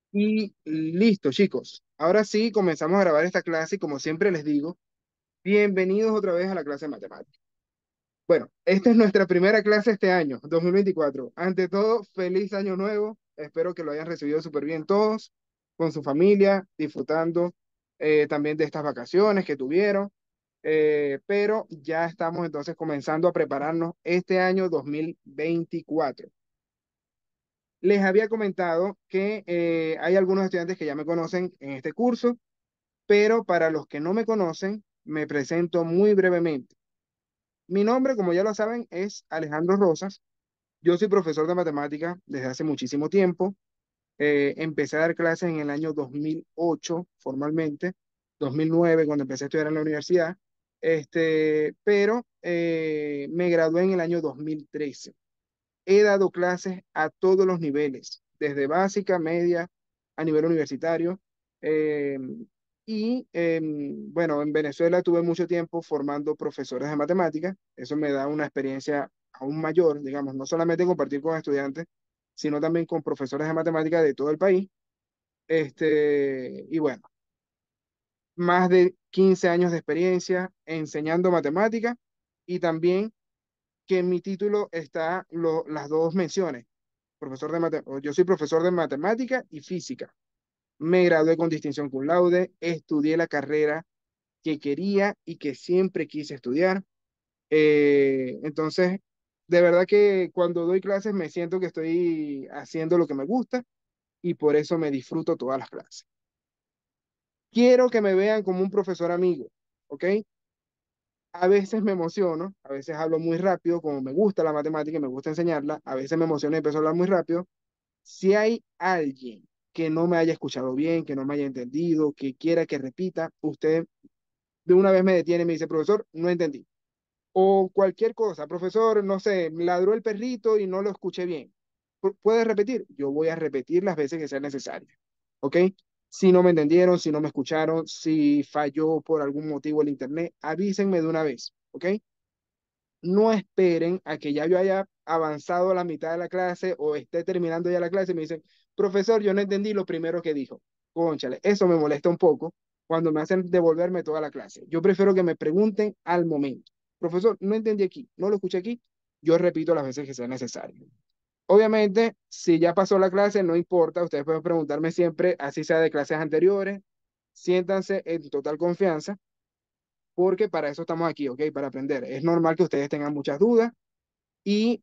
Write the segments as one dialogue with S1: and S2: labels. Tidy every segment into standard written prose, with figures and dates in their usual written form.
S1: Y listo, chicos. Ahora sí, comenzamos a grabar esta clase y como siempre les digo, bienvenidos otra vez a la clase de matemáticas. Bueno, esta es nuestra primera clase este año, 2024. Ante todo, feliz año nuevo. Espero que lo hayan recibido súper bien todos, con su familia, disfrutando también de estas vacaciones que tuvieron. Pero ya estamos entonces comenzando a prepararnos este año 2024. Les había comentado que hay algunos estudiantes que ya me conocen en este curso, pero para los que no me conocen, me presento muy brevemente. Mi nombre, como ya lo saben, es Alejandro Rosas. Yo soy profesor de matemáticas desde hace muchísimo tiempo. Empecé a dar clases en el año 2008 formalmente, 2009 cuando empecé a estudiar en la universidad, pero me gradué en el año 2013. He dado clases a todos los niveles, desde básica, media, a nivel universitario. eh, bueno, en Venezuela tuve mucho tiempo formando profesores de matemáticas. Eso me da una experiencia aún mayor, digamos, no solamente compartir con estudiantes, sino también con profesores de matemáticas de todo el país. Y bueno, más de 15 años de experiencia enseñando matemáticas y también que en mi título está las dos menciones. Yo soy profesor de matemática y física. Me gradué con distinción cum laude, estudié la carrera que quería y que siempre quise estudiar. Entonces, de verdad que cuando doy clases me siento que estoy haciendo lo que me gusta y por eso me disfruto todas las clases. Quiero que me vean como un profesor amigo, ¿ok? A veces me emociono, a veces hablo muy rápido, como me gusta la matemática y me gusta enseñarla, a veces me emociono y empiezo a hablar muy rápido. Si hay alguien que no me haya escuchado bien, que no me haya entendido, que quiera que repita, usted de una vez me detiene y me dice, profesor, no entendí. O cualquier cosa, profesor, no sé, ladró el perrito y no lo escuché bien. ¿Puede repetir? Yo voy a repetir las veces que sea necesario. ¿Ok? Si no me entendieron, si no me escucharon, si falló por algún motivo el internet, avísenme de una vez. ¿Ok? No esperen a que ya yo haya avanzado a la mitad de la clase o esté terminando ya la clase y me dicen, profesor, yo no entendí lo primero que dijo. Cónchale, eso me molesta un poco cuando me hacen devolverme toda la clase. Yo prefiero que me pregunten al momento. Profesor, no entendí aquí, no lo escuché aquí. Yo repito las veces que sea necesario. Obviamente, si ya pasó la clase, no importa, ustedes pueden preguntarme siempre, así sea de clases anteriores. Siéntanse en total confianza porque para eso estamos aquí, ¿ok? Para aprender. Es normal que ustedes tengan muchas dudas y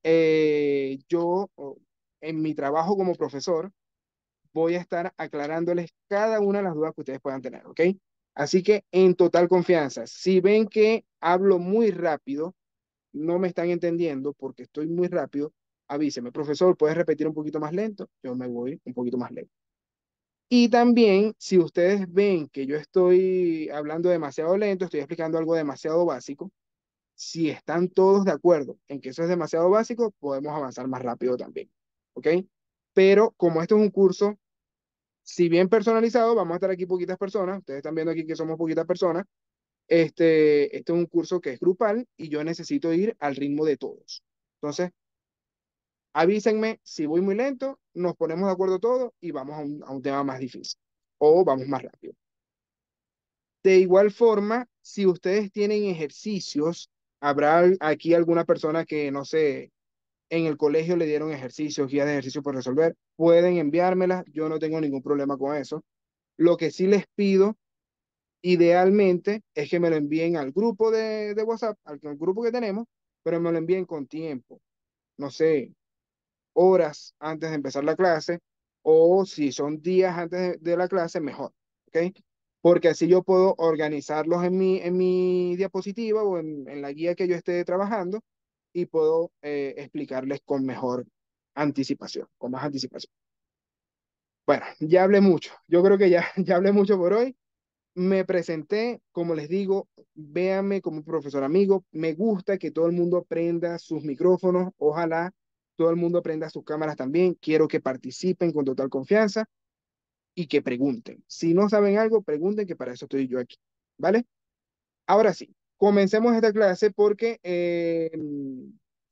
S1: en mi trabajo como profesor, voy a estar aclarándoles cada una de las dudas que ustedes puedan tener, ¿ok? Así que en total confianza, si ven que hablo muy rápido, no me están entendiendo porque estoy muy rápido, avíseme, profesor, ¿puedes repetir un poquito más lento? Yo me voy un poquito más lento. Y también, si ustedes ven que yo estoy hablando demasiado lento, estoy explicando algo demasiado básico, si están todos de acuerdo en que eso es demasiado básico, podemos avanzar más rápido también. ¿Ok? Pero como esto es un curso, si bien personalizado, vamos a estar aquí poquitas personas. Ustedes están viendo aquí que somos poquitas personas. Este es un curso que es grupal y yo necesito ir al ritmo de todos. Entonces, avísenme si voy muy lento, nos ponemos de acuerdo todos y vamos a un tema más difícil o vamos más rápido. De igual forma, si ustedes tienen ejercicios, habrá aquí alguna persona que, no sé, en el colegio le dieron ejercicios, guías de ejercicio por resolver, pueden enviármelas, yo no tengo ningún problema con eso. Lo que sí les pido, idealmente, es que me lo envíen al grupo de WhatsApp, al grupo que tenemos, pero me lo envíen con tiempo, no sé, horas antes de empezar la clase, o si son días antes de la clase, mejor, ¿ok? Porque así yo puedo organizarlos en mi diapositiva o en la guía que yo esté trabajando y puedo explicarles con mejor anticipación, con más anticipación. Bueno, ya hablé mucho. Yo creo que ya, ya hablé mucho por hoy. Me presenté, como les digo, véanme como un profesor amigo. Me gusta que todo el mundo prenda sus micrófonos. Ojalá todo el mundo prenda sus cámaras también. Quiero que participen con total confianza y que pregunten. Si no saben algo, pregunten, que para eso estoy yo aquí. ¿Vale? Ahora sí, comencemos esta clase porque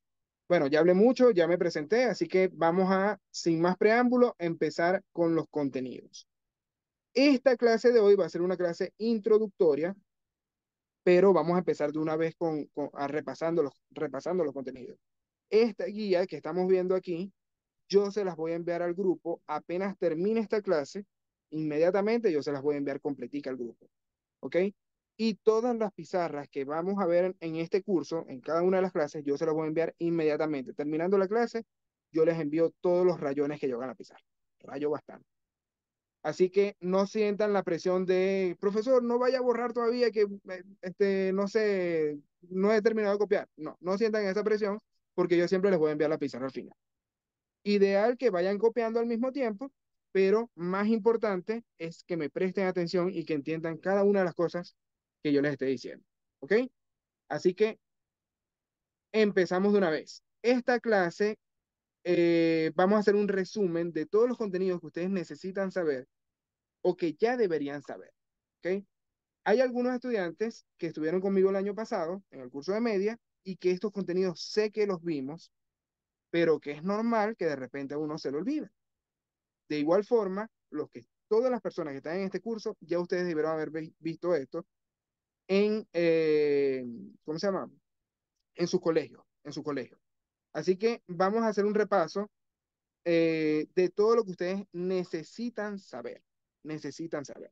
S1: Bueno, ya hablé mucho, ya me presenté, así que vamos a, sin más preámbulo, empezar con los contenidos. Esta clase de hoy va a ser una clase introductoria, pero vamos a empezar de una vez repasando los contenidos. Esta guía que estamos viendo aquí, yo se las voy a enviar al grupo. Apenas termine esta clase, inmediatamente yo se las voy a enviar completica al grupo. ¿Ok? Y todas las pizarras que vamos a ver en este curso, en cada una de las clases, yo se las voy a enviar inmediatamente. Terminando la clase, yo les envío todos los rayones que yo haga en la pizarra. Rayo bastante. Así que no sientan la presión de, profesor, no vaya a borrar todavía que, no sé, no he terminado de copiar. No, no sientan esa presión porque yo siempre les voy a enviar la pizarra al final. Ideal que vayan copiando al mismo tiempo, pero más importante es que me presten atención y que entiendan cada una de las cosas que yo les esté diciendo. ¿Ok? Así que empezamos de una vez. Esta clase vamos a hacer un resumen de todos los contenidos que ustedes necesitan saber o que ya deberían saber. ¿Ok? Hay algunos estudiantes que estuvieron conmigo el año pasado en el curso de media y que estos contenidos sé que los vimos, pero que es normal que de repente a uno se lo olvide. De igual forma, todas las personas que están en este curso, ya ustedes deberán haber visto esto en, ¿cómo se llama? En su colegio. Así que vamos a hacer un repaso de todo lo que ustedes necesitan saber. Necesitan saber.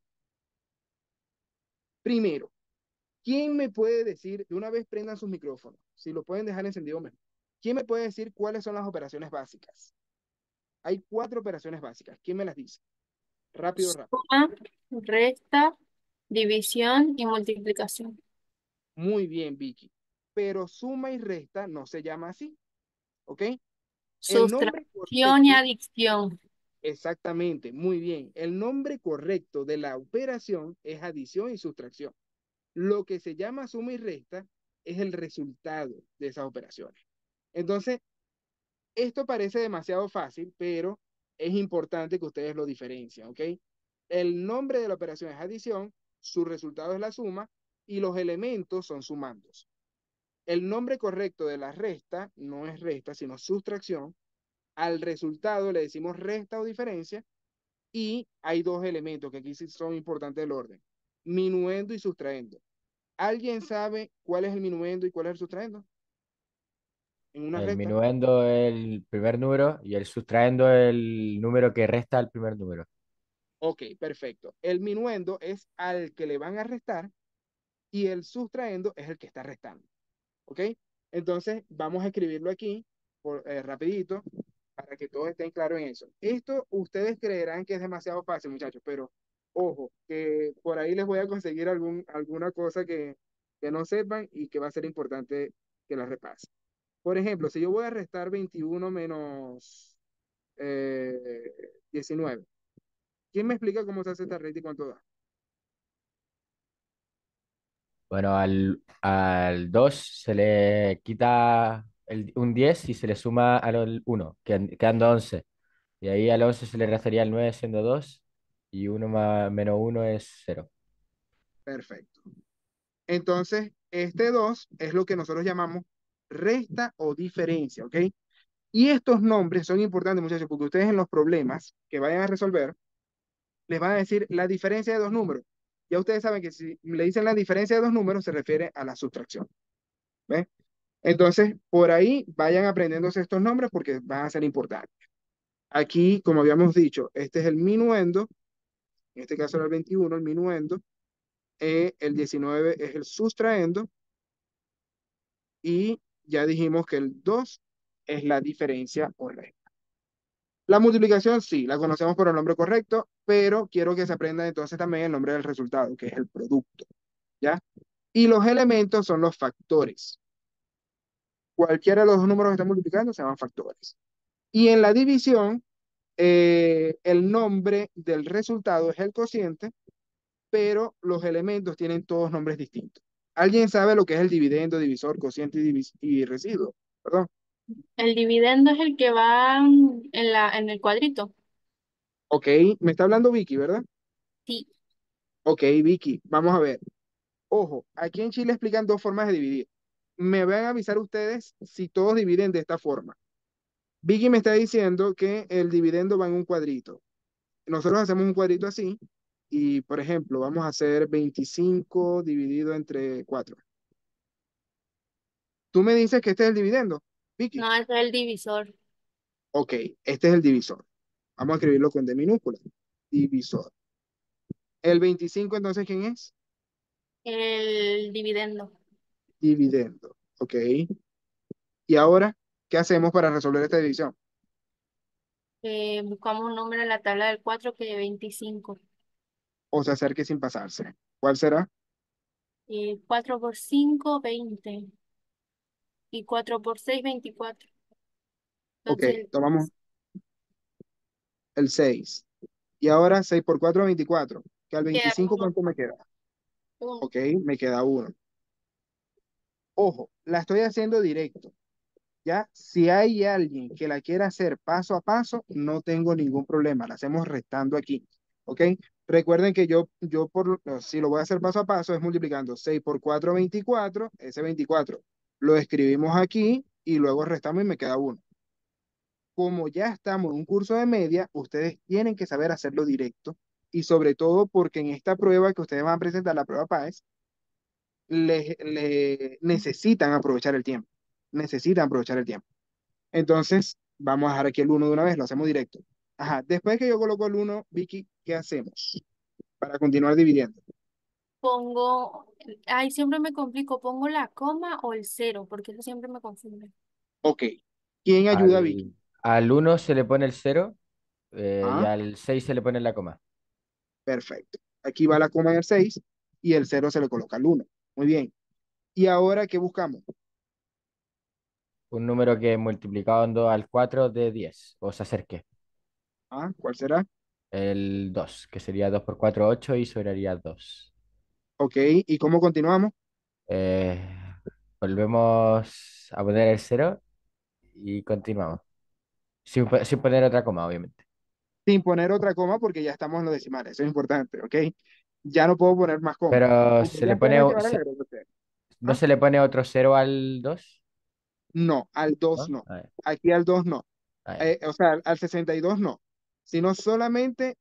S1: Primero, ¿quién me puede decir, de una vez prendan sus micrófonos, si lo pueden dejar encendido mejor? ¿Quién me puede decir cuáles son las operaciones básicas? Hay 4 operaciones básicas. ¿Quién me las dice? Rápido, rápido.
S2: Suma, resta, división y multiplicación.
S1: Muy bien, Vicky. Pero suma y resta no se llama así, ¿ok? El nombre
S2: Sustracción y
S1: correcto,
S2: adicción.
S1: exactamente, muy bien. El nombre correcto de la operación es adición y sustracción. Lo que se llama suma y resta es el resultado de esas operaciones. Entonces, esto parece demasiado fácil, pero es importante que ustedes lo diferencien, ¿ok? El nombre de la operación es adición, su resultado es la suma y los elementos son sumandos. El nombre correcto de la resta no es resta, sino sustracción. Al resultado le decimos resta o diferencia y hay 2 elementos que aquí sí son importantes del orden. Minuendo y sustraendo. ¿Alguien sabe cuál es el minuendo y cuál es el sustraendo en una
S3: El
S1: recta?
S3: minuendo el primer número y el sustrayendo el número que resta al primer número.
S1: Ok, perfecto. El minuendo es al que le van a restar y el sustraendo es el que está restando. ¿Ok? Entonces, vamos a escribirlo aquí rapidito para que todos estén claros en eso. Esto ustedes creerán que es demasiado fácil, muchachos, pero ojo, que por ahí les voy a conseguir alguna cosa que no sepan y que va a ser importante que la repasen. Por ejemplo, si yo voy a restar 21 menos 19, ¿quién me explica cómo se hace esta recta y cuánto da?
S3: Bueno, al 2 se le quita un 10 y se le suma al uno, quedando 11. Y ahí al 11 se le restaría el 9 siendo 2 y uno más, menos uno es cero.
S1: Perfecto. Entonces, este 2 es lo que nosotros llamamos resta o diferencia, ¿ok? Y estos nombres son importantes, muchachos, porque ustedes en los problemas que vayan a resolver, les van a decir la diferencia de 2 números. Ya ustedes saben que si le dicen la diferencia de 2 números, se refiere a la sustracción. ¿Ven? Entonces, por ahí vayan aprendiéndose estos nombres porque van a ser importantes. Aquí, como habíamos dicho, este es el minuendo, en este caso era el 21, el minuendo, el 19 es el sustraendo, y ya dijimos que el 2 es la diferencia o resta. La multiplicación sí, la conocemos por el nombre correcto, pero quiero que se aprenda entonces también el nombre del resultado, que es el producto, ¿ya? Y los elementos son los factores. Cualquiera de los 2 números que están multiplicando se llaman factores. Y en la división, el nombre del resultado es el cociente, pero los elementos tienen todos nombres distintos. ¿Alguien sabe lo que es el dividendo, divisor, cociente y residuo? Perdón.
S2: El dividendo es el que va en el cuadrito.
S1: Ok, me está hablando Vicky, ¿verdad?
S2: Sí.
S1: Ok, Vicky, vamos a ver. Ojo, aquí en Chile explican 2 formas de dividir. Me van a avisar ustedes si todos dividen de esta forma. Vicky me está diciendo que el dividendo va en un cuadrito. Nosotros hacemos un cuadrito así y, por ejemplo, vamos a hacer 25 dividido entre 4. Tú me dices que este es el dividendo, Vicky.
S2: No, ese es el divisor.
S1: Ok, este es el divisor. Vamos a escribirlo con D minúscula. Divisor. El 25, entonces, ¿quién es?
S2: El dividendo.
S1: Dividendo. Ok. Y ahora, ¿qué hacemos para resolver esta división?
S2: Buscamos un número en la tabla del 4 que es 25.
S1: O se acerque sin pasarse. ¿Cuál será?
S2: 4 por 5 20. Y 4 por 6 24.
S1: Ok,
S2: Entonces,
S1: tomamos el 6. Y ahora 6 por 4, 24. Que al
S2: queda
S1: 25,
S2: uno.
S1: ¿cuánto me queda?
S2: Uno.
S1: Ok, me queda uno. Ojo, la estoy haciendo directo. ¿Ya? Si hay alguien que la quiera hacer paso a paso, no tengo ningún problema. La hacemos restando aquí. ¿Ok? Recuerden que si lo voy a hacer paso a paso, es multiplicando 6 por 4, 24. Ese 24 lo escribimos aquí y luego restamos y me queda uno. Como ya estamos en un curso de media, ustedes tienen que saber hacerlo directo y sobre todo porque en esta prueba que ustedes van a presentar, la prueba PAES, necesitan aprovechar el tiempo. Necesitan aprovechar el tiempo. Entonces, vamos a dejar aquí el uno de una vez, lo hacemos directo. Ajá, después que yo coloco el uno, Vicky, ¿qué hacemos para continuar dividiendo?
S2: Pongo, ay, siempre me complico, pongo la coma o el cero, porque eso siempre me confunde.
S1: Ok, ¿quién ayuda a Vicky?
S3: Al uno se le pone el cero y
S1: Ah,
S3: al 6 se le pone la coma.
S1: perfecto. Aquí va la coma en el 6 y el cero se le coloca al uno. Muy bien. ¿Y ahora qué buscamos?
S3: Un número que multiplicado al 4 de 10 o se acerque.
S1: Ah, ¿cuál será?
S3: El 2 que sería 2 por 4 8 y sobraría 2.
S1: Ok, ¿y cómo continuamos?
S3: Eh, Volvemos a poner el cero y continuamos. Sin poner otra coma, obviamente.
S1: Sin poner otra coma porque ya estamos en los decimales, eso es importante, ¿ok? Ya no puedo poner más coma.
S3: Pero
S1: Ustedes ya saben que van a agregar cero.
S3: no
S1: ¿Ah?
S3: se le pone otro cero al 2,
S1: No, al 2
S3: ¿no?
S1: no.
S3: A ver,
S1: Aquí al 2 no.
S3: a ver.
S1: O sea, al 62 no, sino solamente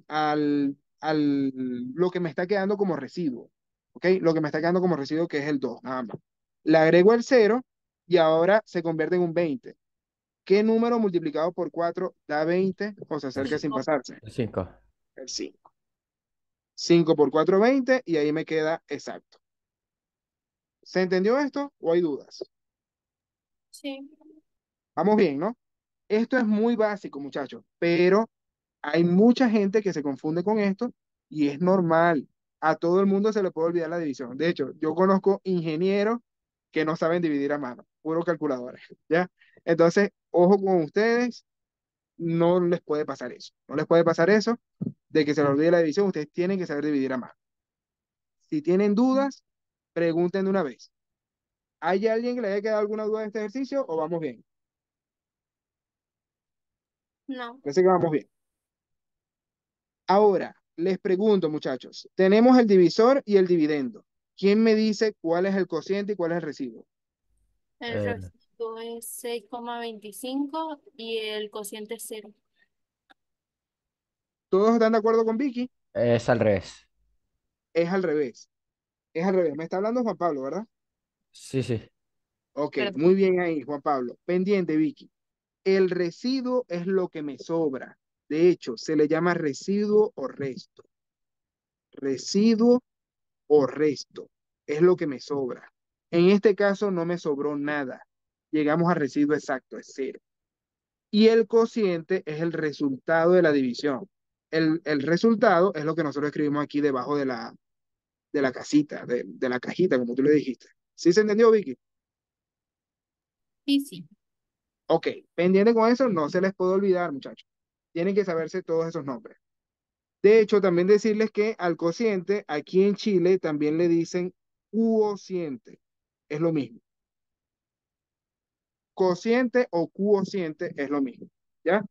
S1: al lo que me está quedando como residuo, ¿ok? Lo que me está quedando como residuo que es el 2 nada más. Le agrego el cero y ahora se convierte en un 20. ¿Qué número multiplicado por 4 da 20 o se
S3: El
S1: acerca sin
S2: 5.
S1: pasarse?
S3: 5.
S1: El 5. 5 por 4, 20 y ahí me queda exacto. ¿Se entendió esto o hay dudas?
S2: Sí.
S1: Vamos bien, ¿no? Esto es muy básico, muchachos, pero hay mucha gente que se confunde con esto y es normal. A todo el mundo se le puede olvidar la división. De hecho, yo conozco ingenieros que no saben dividir a mano, puro calculadora, ¿ya? Entonces, ojo con ustedes, no les puede pasar eso. No les puede pasar eso de que se les olvide la división. Ustedes tienen que saber dividir a mano. Si tienen dudas, pregunten de una vez. ¿Hay alguien que le haya quedado alguna duda de este ejercicio o vamos bien?
S2: No,
S1: Parece que vamos bien. Ahora, les pregunto, muchachos, tenemos el divisor y el dividendo. ¿Quién me dice cuál es el cociente y cuál es el residuo?
S2: el
S3: Eh,
S2: residuo es 6,25 y el cociente es cero.
S1: ¿Todos están de acuerdo con Vicky?
S3: es al revés.
S1: Es al revés. Es al revés. Me está hablando Juan Pablo, ¿verdad?
S3: Sí, sí.
S1: Ok,
S2: Perdón.
S1: muy bien ahí, Juan Pablo. Pendiente, Vicky. El residuo es lo que me sobra. De hecho, se le llama residuo o resto. Residuo o resto. Es lo que me sobra. En este caso no me sobró nada. Llegamos al residuo exacto, es cero. Y el cociente es el resultado de la división. El resultado es lo que nosotros escribimos aquí debajo de la casita, de la cajita, como tú le dijiste. ¿Sí se entendió, Vicky?
S2: Sí, sí.
S1: Ok, pendiente con eso, no se les puede olvidar, muchachos. Tienen que saberse todos esos nombres. De hecho, también decirles que al cociente, aquí en Chile, también le dicen cuociente. Es lo mismo. Cociente o cuociente es lo mismo. ¿Ya?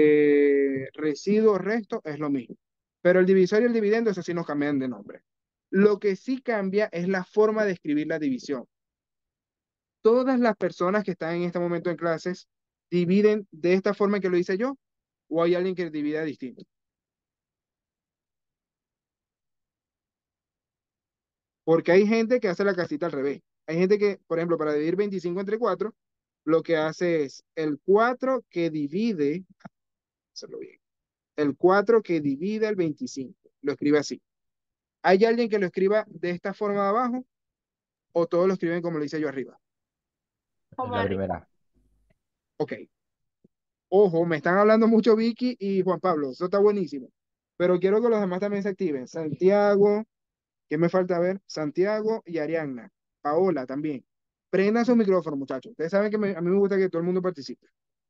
S1: Residuo, resto es lo mismo. Pero el divisor y el dividendo, eso sí nos cambian de nombre. Lo que sí cambia es la forma de escribir la división. Todas las personas que están en este momento en clases dividen de esta forma que lo hice yo, o hay alguien que divida distinto. Porque hay gente que hace la casita al revés. Hay gente que, por ejemplo, para dividir 25 entre 4, lo que hace es el 4 que divide, hacerlo bien, el 4 que divide el 25. Lo escribe así. ¿Hay alguien que lo escriba de esta forma de abajo o todos lo escriben como lo hice yo arriba?
S3: Es
S2: Como
S3: la
S2: arriba.
S3: primera.
S1: Ok. Ojo, me están hablando mucho Vicky y Juan Pablo. Eso está buenísimo. Pero quiero que los demás también se activen. Santiago, ¿qué me falta ver? Santiago y Arianna. Paola también. Prendan su micrófono, muchachos. Ustedes saben que a mí me gusta que todo el mundo participe.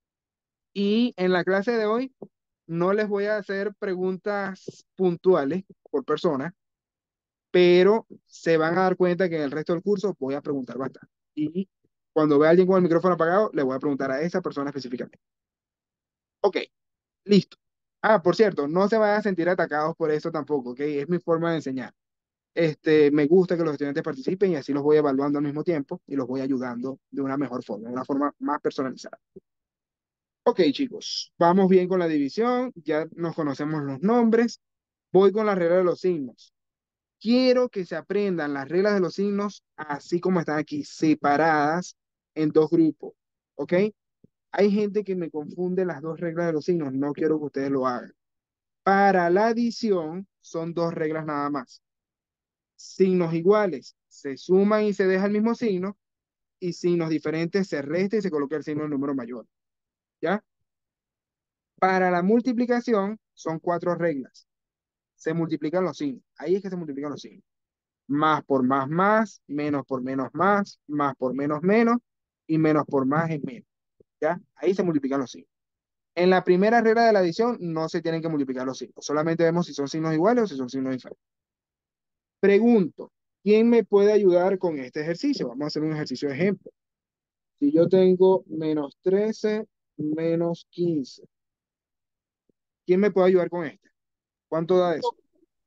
S1: Y en la clase de hoy no les voy a hacer preguntas puntuales por persona, pero se van a dar cuenta que en el resto del curso voy a preguntar bastante. Y cuando vea a alguien con el micrófono apagado, le voy a preguntar a esa persona específicamente. Ok, listo. Ah, por cierto, no se vayan a sentir atacados por esto tampoco, ¿ok? Es mi forma de enseñar. Me gusta que los estudiantes participen y así los voy evaluando al mismo tiempo y los voy ayudando de una mejor forma, de una forma más personalizada. Ok, chicos, vamos bien con la división, ya nos conocemos los nombres. Voy con la regla de los signos. Quiero que se aprendan las reglas de los signos así como están aquí, separadas en dos grupos, ¿ok? Hay gente que me confunde las dos reglas de los signos, no quiero que ustedes lo hagan. Para la adición son dos reglas nada más. Signos iguales se suman y se deja el mismo signo, y signos diferentes se resta y se coloca el signo del número mayor, ¿ya? Para la multiplicación son cuatro reglas. Se multiplican los signos. Ahí es que se multiplican los signos. Más, menos por menos más por menos menos, y menos por más es menos, ¿ya? Ahí se multiplican los signos. En la primera regla de la adición no se tienen que multiplicar los signos. Solamente vemos si son signos iguales o si son signos diferentes. Pregunto, ¿quién me puede ayudar con este ejercicio? Vamos a hacer un ejercicio de ejemplo. Si yo tengo menos 13 menos 15, ¿quién me puede ayudar con este? ¿Cuánto da eso?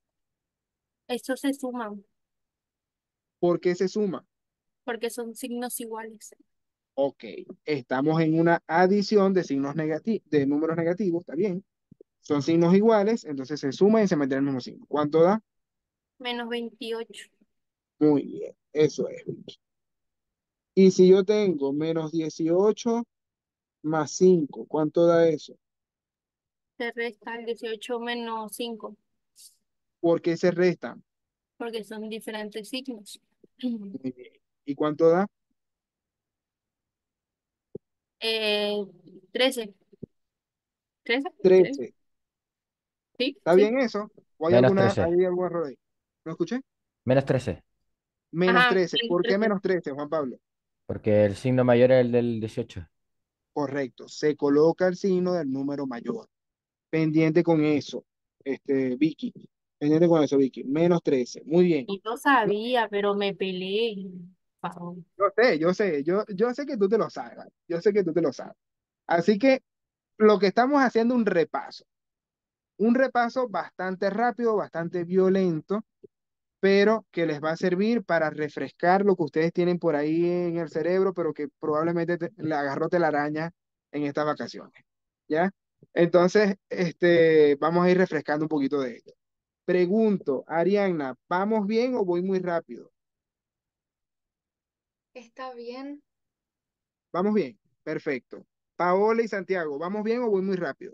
S2: Estos se suman
S1: ¿Por qué se suma?
S2: porque son signos iguales.
S1: Ok, estamos en una adición de signos negativos, de números negativos, está bien. Son signos iguales, entonces se suma y se mete el mismo signo. ¿Cuánto da?
S2: Menos 28.
S1: Muy bien, eso es. Y si yo tengo menos 18 más 5, ¿cuánto da eso?
S2: Se resta el 18 menos 5
S1: ¿Por qué se restan?
S2: porque son diferentes signos.
S1: Muy bien. ¿Y cuánto da?
S2: Eh, 13. 13, 13.
S1: 13.
S2: Sí,
S1: ¿Está
S2: sí.
S1: bien eso? ¿O
S3: Menos 13.
S1: hay algún error ahí? ¿No escuché?
S3: Menos 13.
S1: Menos
S2: Ajá,
S1: 13. ¿Por qué
S2: 13.
S1: menos 13, Juan Pablo?
S3: Porque el signo mayor es el del 18.
S1: Correcto. Se coloca el signo del número mayor. Pendiente con eso, Vicky. Pendiente con eso, Vicky. Menos 13. Muy bien.
S2: Y yo sabía, pero me peleé. Pasó.
S1: Yo sé que tú te lo sabes, ¿vale? Yo sé que tú te lo sabes. Así que lo que estamos haciendo un repaso bastante rápido, bastante violento, pero que les va a servir para refrescar lo que ustedes tienen por ahí en el cerebro, pero que probablemente le agarró telaraña en estas vacaciones, ¿ya? Entonces, vamos a ir refrescando un poquito de esto. Pregunto, Arianna, ¿vamos bien o voy muy rápido?
S4: Está bien.
S1: Vamos bien, perfecto. Paola y Santiago, ¿vamos bien o voy muy rápido?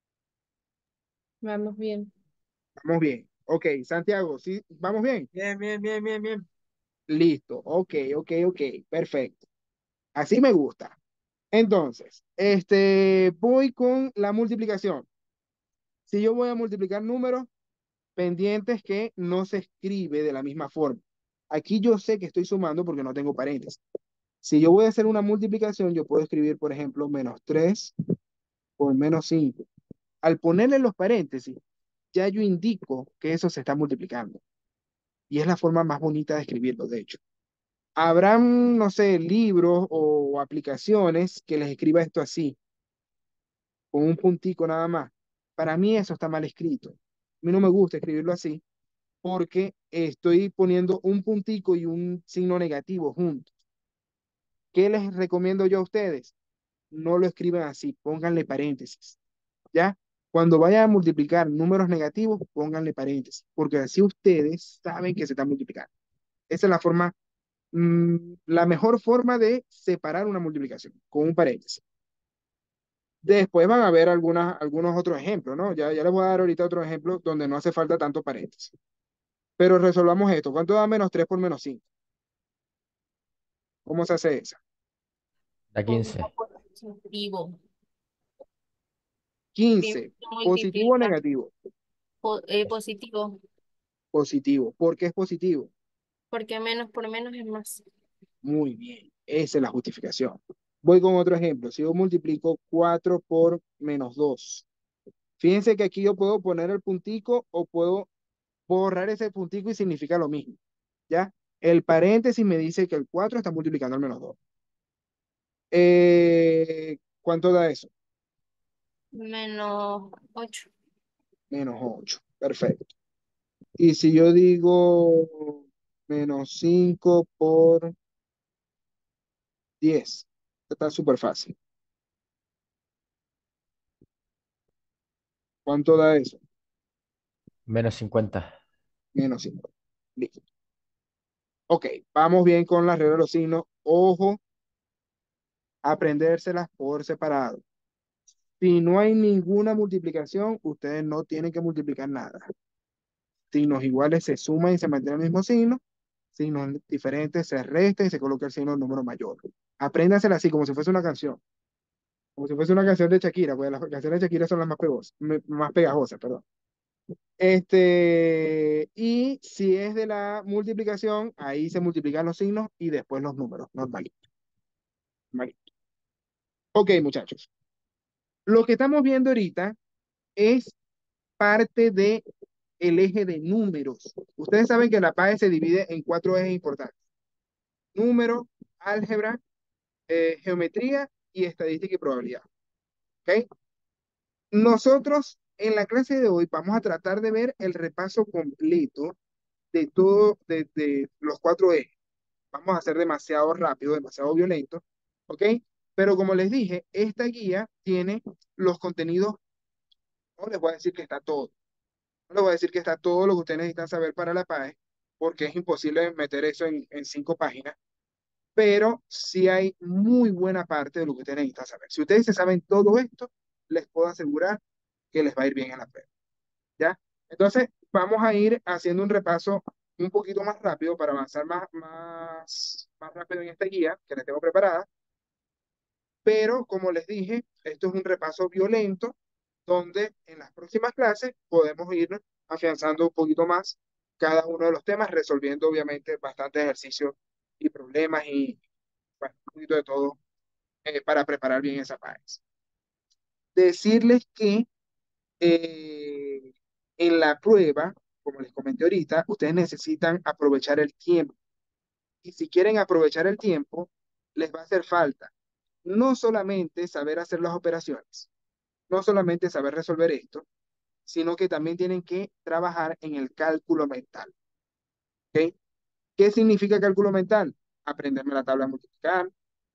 S4: Vamos bien.
S1: Vamos bien. Ok, Santiago, ¿sí? ¿Vamos bien?
S5: Bien, bien, bien, bien, bien.
S1: Listo. Ok, perfecto. Así me gusta. Entonces, voy con la multiplicación. Si yo voy a multiplicar números, pendientes que no se escribe de la misma forma. Aquí yo sé que estoy sumando porque no tengo paréntesis. Si yo voy a hacer una multiplicación, yo puedo escribir, por ejemplo, menos 3 por menos 5. Al ponerle los paréntesis, ya yo indico que eso se está multiplicando. Y es la forma más bonita de escribirlo, de hecho. Habrán, no sé, libros o aplicaciones que les escriba esto así, con un puntico nada más. Para mí eso está mal escrito. A mí no me gusta escribirlo así, porque estoy poniendo un puntico y un signo negativo juntos. ¿Qué les recomiendo yo a ustedes? No lo escriban así, pónganle paréntesis, ¿ya? Cuando vayan a multiplicar números negativos, pónganle paréntesis, porque así ustedes saben que se está multiplicando. Esa es la forma, la mejor forma de separar una multiplicación, con un paréntesis. Después van a ver algunos otros ejemplos, ¿no? Ya les voy a dar ahorita otro ejemplo donde no hace falta tanto paréntesis. Pero resolvamos esto. ¿Cuánto da menos 3 por menos 5? ¿Cómo se hace eso?
S3: Da
S2: Pongo
S3: 15.
S2: positivo.
S1: 15.
S2: Primero
S1: ¿Positivo o
S2: multiplica.
S1: negativo?
S2: Positivo.
S1: Positivo. ¿Por qué es positivo?
S2: Porque menos por menos es más.
S1: Muy bien. Esa es la justificación. Voy con otro ejemplo. Si yo multiplico 4 por menos 2. Fíjense que aquí yo puedo poner el puntico o puedo borrar ese puntico y significa lo mismo. ¿Ya? El paréntesis me dice que el 4 está multiplicando el menos 2. ¿Cuánto da eso?
S2: Menos 8.
S1: Menos 8. Perfecto. Y si yo digo menos 5 por 10, está súper fácil. ¿Cuánto da eso?
S3: Menos 50.
S1: Menos 5. Listo. Ok, vamos bien con la regla de los signos. Ojo, aprendérselas por separado. Si no hay ninguna multiplicación, ustedes no tienen que multiplicar nada. Signos iguales se suman y se mantiene el mismo signo. Signos diferentes se restan y se coloca el signo del número mayor. Apréndansela así, como si fuese una canción. Como si fuese una canción de Shakira, pues las canciones de Shakira son las más más pegajosas, perdón. Y si es de la multiplicación, ahí se multiplican los signos y después los números, normalito. Normalito. Ok, muchachos. Lo que estamos viendo ahorita es parte de el eje de números. Ustedes saben que la PAE se divide en cuatro ejes importantes: número, álgebra, geometría y estadística y probabilidad. ¿Ok? Nosotros en la clase de hoy vamos a tratar de ver el repaso completo de todo, de los cuatro ejes. Vamos a hacer demasiado rápido, demasiado violento, ¿ok? Pero como les dije, esta guía tiene los contenidos, no les voy a decir que está todo, no les voy a decir que está todo lo que ustedes necesitan saber para la PAE, porque es imposible meter eso en 5 páginas, pero sí hay muy buena parte de lo que ustedes necesitan saber. Si ustedes se saben todo esto, les puedo asegurar que les va a ir bien en la prueba, ¿ya? Entonces, vamos a ir haciendo un repaso un poquito más rápido para avanzar más rápido en esta guía que les tengo preparada. Pero, como les dije, esto es un repaso violento donde en las próximas clases podemos ir afianzando un poquito más cada uno de los temas, resolviendo obviamente bastantes ejercicios y problemas y bueno, un poquito de todo para preparar bien esa página. Decirles que eh, en la prueba, como les comenté ahorita, ustedes necesitan aprovechar el tiempo. Y si quieren aprovechar el tiempo, les va a hacer falta no solamente saber hacer las operaciones, no solamente saber resolver esto, sino que también tienen que trabajar en el cálculo mental. ¿Ok? ¿Qué significa cálculo mental? Aprenderme la tabla de multiplicar,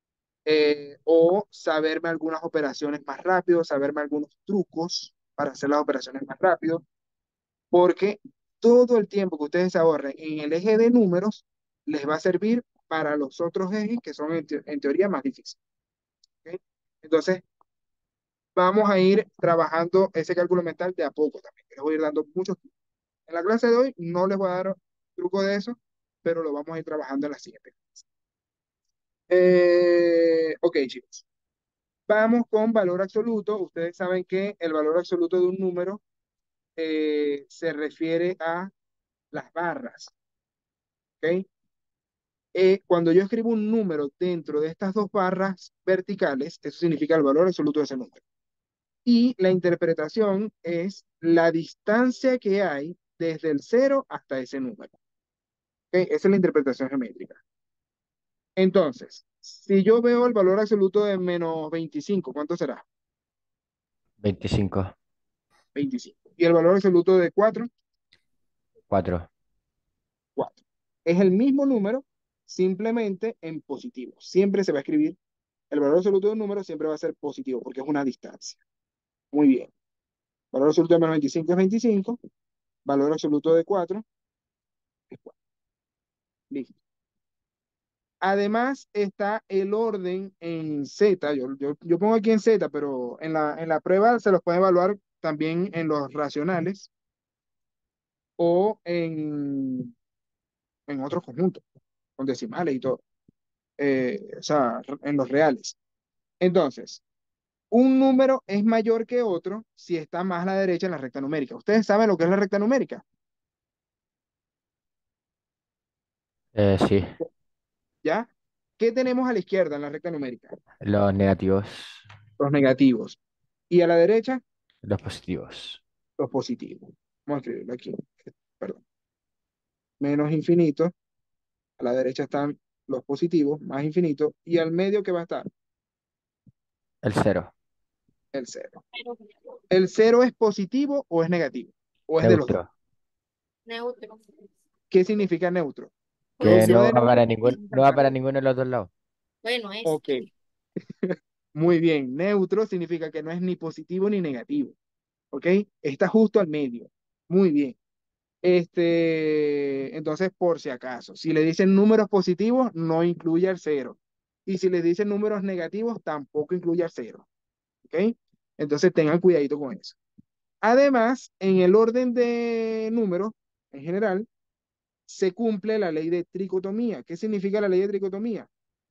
S1: o saberme algunas operaciones más rápido, saberme algunos trucos para hacer las operaciones más rápido, porque todo el tiempo que ustedes ahorren en el eje de números les va a servir para los otros ejes que son en teoría más difíciles. ¿Ok? Entonces, vamos a ir trabajando ese cálculo mental de a poco también. Les voy a ir dando muchos trucos. En la clase de hoy no les voy a dar truco de eso, pero lo vamos a ir trabajando en la siguiente. Ok, chicos. Vamos con valor absoluto. Ustedes saben que el valor absoluto de un número se refiere a las barras. ¿Ok? Cuando yo escribo un número dentro de estas dos barras verticales, eso significa el valor absoluto de ese número. Y la interpretación es la distancia que hay desde el cero hasta ese número. ¿Ok? Esa es la interpretación geométrica. Entonces, si yo veo el valor absoluto de menos 25, ¿cuánto será?
S3: 25.
S1: 25. Y el valor absoluto de 4,
S3: 4.
S1: 4. Es el mismo número, simplemente en positivo. Siempre se va a escribir, el valor absoluto de un número siempre va a ser positivo porque es una distancia. Muy bien. Valor absoluto de menos 25 es 25. Valor absoluto de 4 es 4. Listo. Además está el orden en Z. Yo pongo aquí en Z, pero en la prueba se los puede evaluar también en los racionales o en otros conjuntos, con decimales y todo. O sea, en los reales. Entonces, un número es mayor que otro si está más a la derecha en la recta numérica. ¿Ustedes saben lo que es la recta numérica?
S3: Sí,
S1: ¿Ya? ¿Qué tenemos a la izquierda en la recta numérica?
S3: los negativos,
S1: Los negativos. Y a la derecha,
S3: los positivos.
S1: los positivos. Vamos a escribirlo aquí. Perdón. Menos infinito. A la derecha están los positivos, más infinito. Y al medio, ¿qué va a estar?
S3: El cero,
S1: El cero. ¿El cero es positivo o es negativo? ¿O es de los dos?
S3: neutro,
S2: Neutro.
S1: ¿Qué significa neutro?
S2: Puede
S3: que
S2: ser
S1: Doble O
S3: no
S1: de
S3: va
S1: neutro.
S3: para no va para ninguno de los dos lados.
S2: bueno, es.
S1: Ok, muy bien. Neutro significa que no es ni positivo ni negativo. ¿Ok? Está justo al medio. Muy bien. Entonces, por si acaso, si le dicen números positivos, no incluye el cero. Y si le dicen números negativos, tampoco incluye el cero. ¿Ok? Entonces, tengan cuidadito con eso. Además, en el orden de números, en general, se cumple la ley de tricotomía. ¿Qué significa la ley de tricotomía?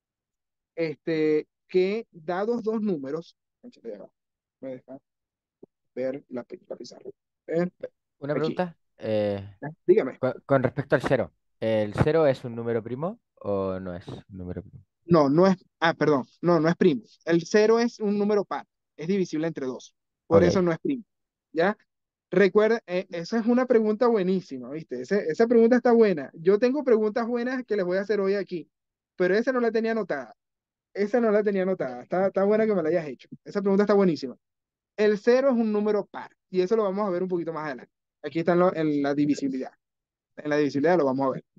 S1: Que dados dos números, échale abajo, voy a dejar ver la pizarra. Ver,
S3: Una
S1: aquí.
S3: pregunta,
S1: Dígame.
S3: con respecto al cero. ¿El cero es un número primo o no es un número primo?
S1: No, no es, perdón, no, no es primo. El cero es un número par, es divisible entre dos. Por eso
S3: Ok.
S1: no es primo. ¿Ya? Recuerda, esa es una pregunta buenísima, ¿viste? Esa pregunta está buena. Yo tengo preguntas buenas que les voy a hacer hoy aquí, pero esa no la tenía anotada. Esa no la tenía anotada. Está buena que me la hayas hecho. Esa pregunta está buenísima. El cero es un número par, y eso lo vamos a ver un poquito más adelante. Aquí está en la divisibilidad. En la divisibilidad lo vamos a ver.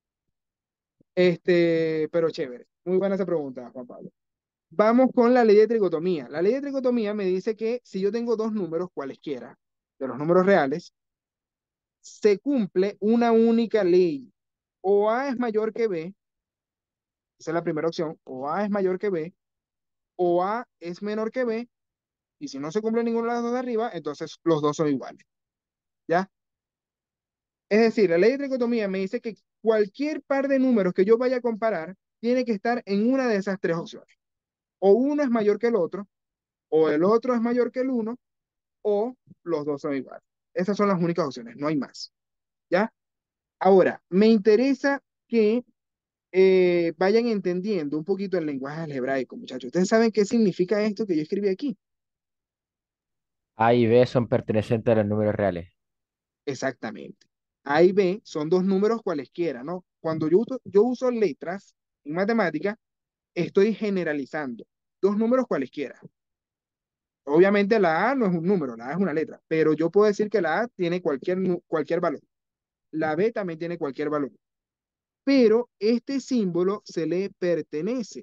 S1: Pero chévere. Muy buena esa pregunta, Juan Pablo. Vamos con la ley de tricotomía. La ley de tricotomía me dice que si yo tengo dos números cualesquiera, de los números reales, se cumple una única ley. O A es mayor que B, esa es la primera opción, o A es mayor que B, o A es menor que B, y si no se cumple ninguno de las dos de arriba, entonces los dos son iguales. ¿Ya? Es decir, la ley de tricotomía me dice que cualquier par de números que yo vaya a comparar tiene que estar en una de esas tres opciones. O uno es mayor que el otro, o el otro es mayor que el uno, o los dos son iguales. Esas son las únicas opciones, no hay más. ¿Ya? Ahora, me interesa que vayan entendiendo un poquito el lenguaje algebraico, muchachos. ¿Ustedes saben qué significa esto que yo escribí aquí?
S3: A y B son pertenecientes a los números reales.
S1: Exactamente. A y B son dos números cualesquiera, ¿no? Cuando yo uso letras en matemática, estoy generalizando dos números cualesquiera. Obviamente la A no es un número, la A es una letra, pero yo puedo decir que la A tiene cualquier valor. La B también tiene cualquier valor. Pero este símbolo se le pertenece.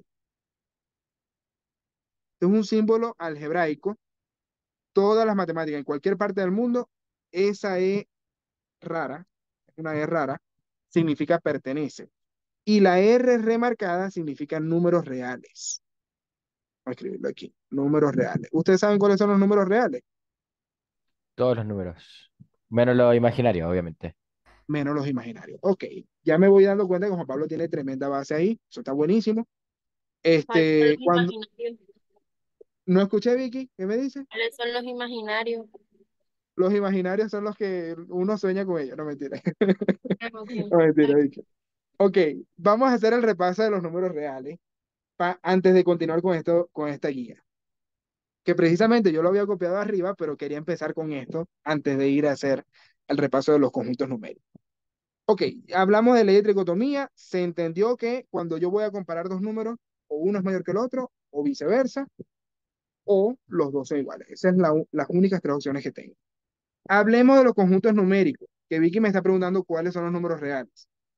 S1: Es un símbolo algebraico. Todas las matemáticas, en cualquier parte del mundo, esa E rara, una E rara, significa pertenece. Y la R remarcada significa números reales. Voy a escribirlo aquí, números reales. ¿Ustedes saben cuáles son los números reales?
S3: Todos los números. Menos los imaginarios, obviamente.
S1: Menos los imaginarios. Ok, ya me voy dando cuenta que Juan Pablo tiene tremenda base ahí. Eso está buenísimo.
S2: ¿Cuáles son los
S1: Cuando
S2: imaginarios?
S1: no escuché, Vicky, ¿qué me dice?
S2: ¿Cuáles son los imaginarios?
S1: Los imaginarios son los que uno sueña con ellos, no mentira.
S2: Ah, ok.
S1: No mentira, Vicky. Ok, vamos a hacer el repaso de los números reales antes de continuar con esto, con esta guía. Que precisamente yo lo había copiado arriba, pero quería empezar con esto antes de ir a hacer el repaso de los conjuntos numéricos. Ok, hablamos de ley de tricotomía, se entendió que cuando yo voy a comparar dos números, o uno es mayor que el otro, o viceversa, o los dos son iguales. Esas son las únicas tres opciones que tengo. Hablemos de los conjuntos numéricos, que Vicky me está preguntando cuáles son los números reales.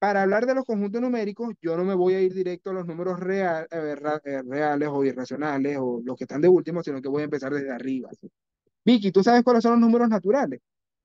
S1: Para hablar de los conjuntos numéricos, yo no me voy a ir directo a los números reales o irracionales o los que están de último, sino que voy a empezar desde arriba. Vicky, ¿tú sabes cuáles son los números naturales?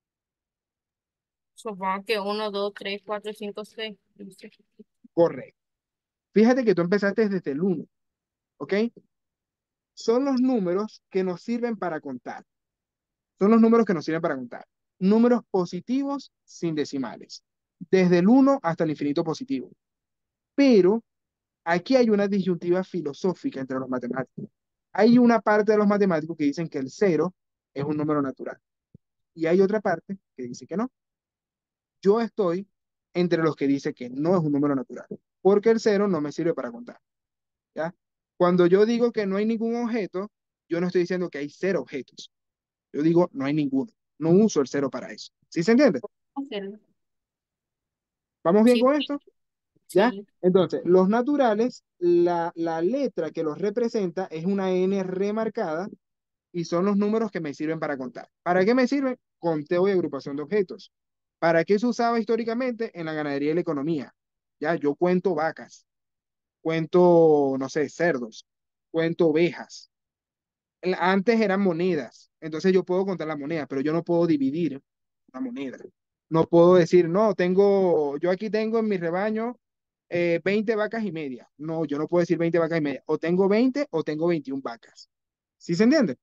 S2: Supongo que uno, 2, 3, 4, 5, 6. No sé.
S1: Correcto. Fíjate que tú empezaste desde el uno, ¿ok? Son los números que nos sirven para contar. Son los números que nos sirven para contar. Números positivos sin decimales. Desde el uno hasta el infinito positivo. Pero aquí hay una disyuntiva filosófica entre los matemáticos. Hay una parte de los matemáticos que dicen que el cero es un número natural. Y hay otra parte que dice que no. Yo estoy entre los que dice que no es un número natural, porque el cero no me sirve para contar, ¿ya? Cuando yo digo que no hay ningún objeto, yo no estoy diciendo que hay cero objetos. Yo digo no hay ninguno. No uso el cero para eso. ¿Sí se entiende?
S2: Hacerlo.
S1: ¿Vamos bien
S2: Sí,
S1: con esto? ¿Ya?
S2: sí.
S1: Entonces, los naturales, la letra que los representa es una N remarcada y son los números que me sirven para contar. ¿Para qué me sirven? Conteo y agrupación de objetos. ¿Para qué se usaba históricamente? En la ganadería y la economía. Ya, yo cuento vacas, cuento, no sé, cerdos, cuento ovejas. Antes eran monedas, entonces yo puedo contar las monedas, pero yo no puedo dividir una moneda. No puedo decir, no, yo aquí tengo en mi rebaño 20 vacas y media. No, yo no puedo decir 20 vacas y media. O tengo 20 o tengo 21 vacas. ¿Sí se entiende?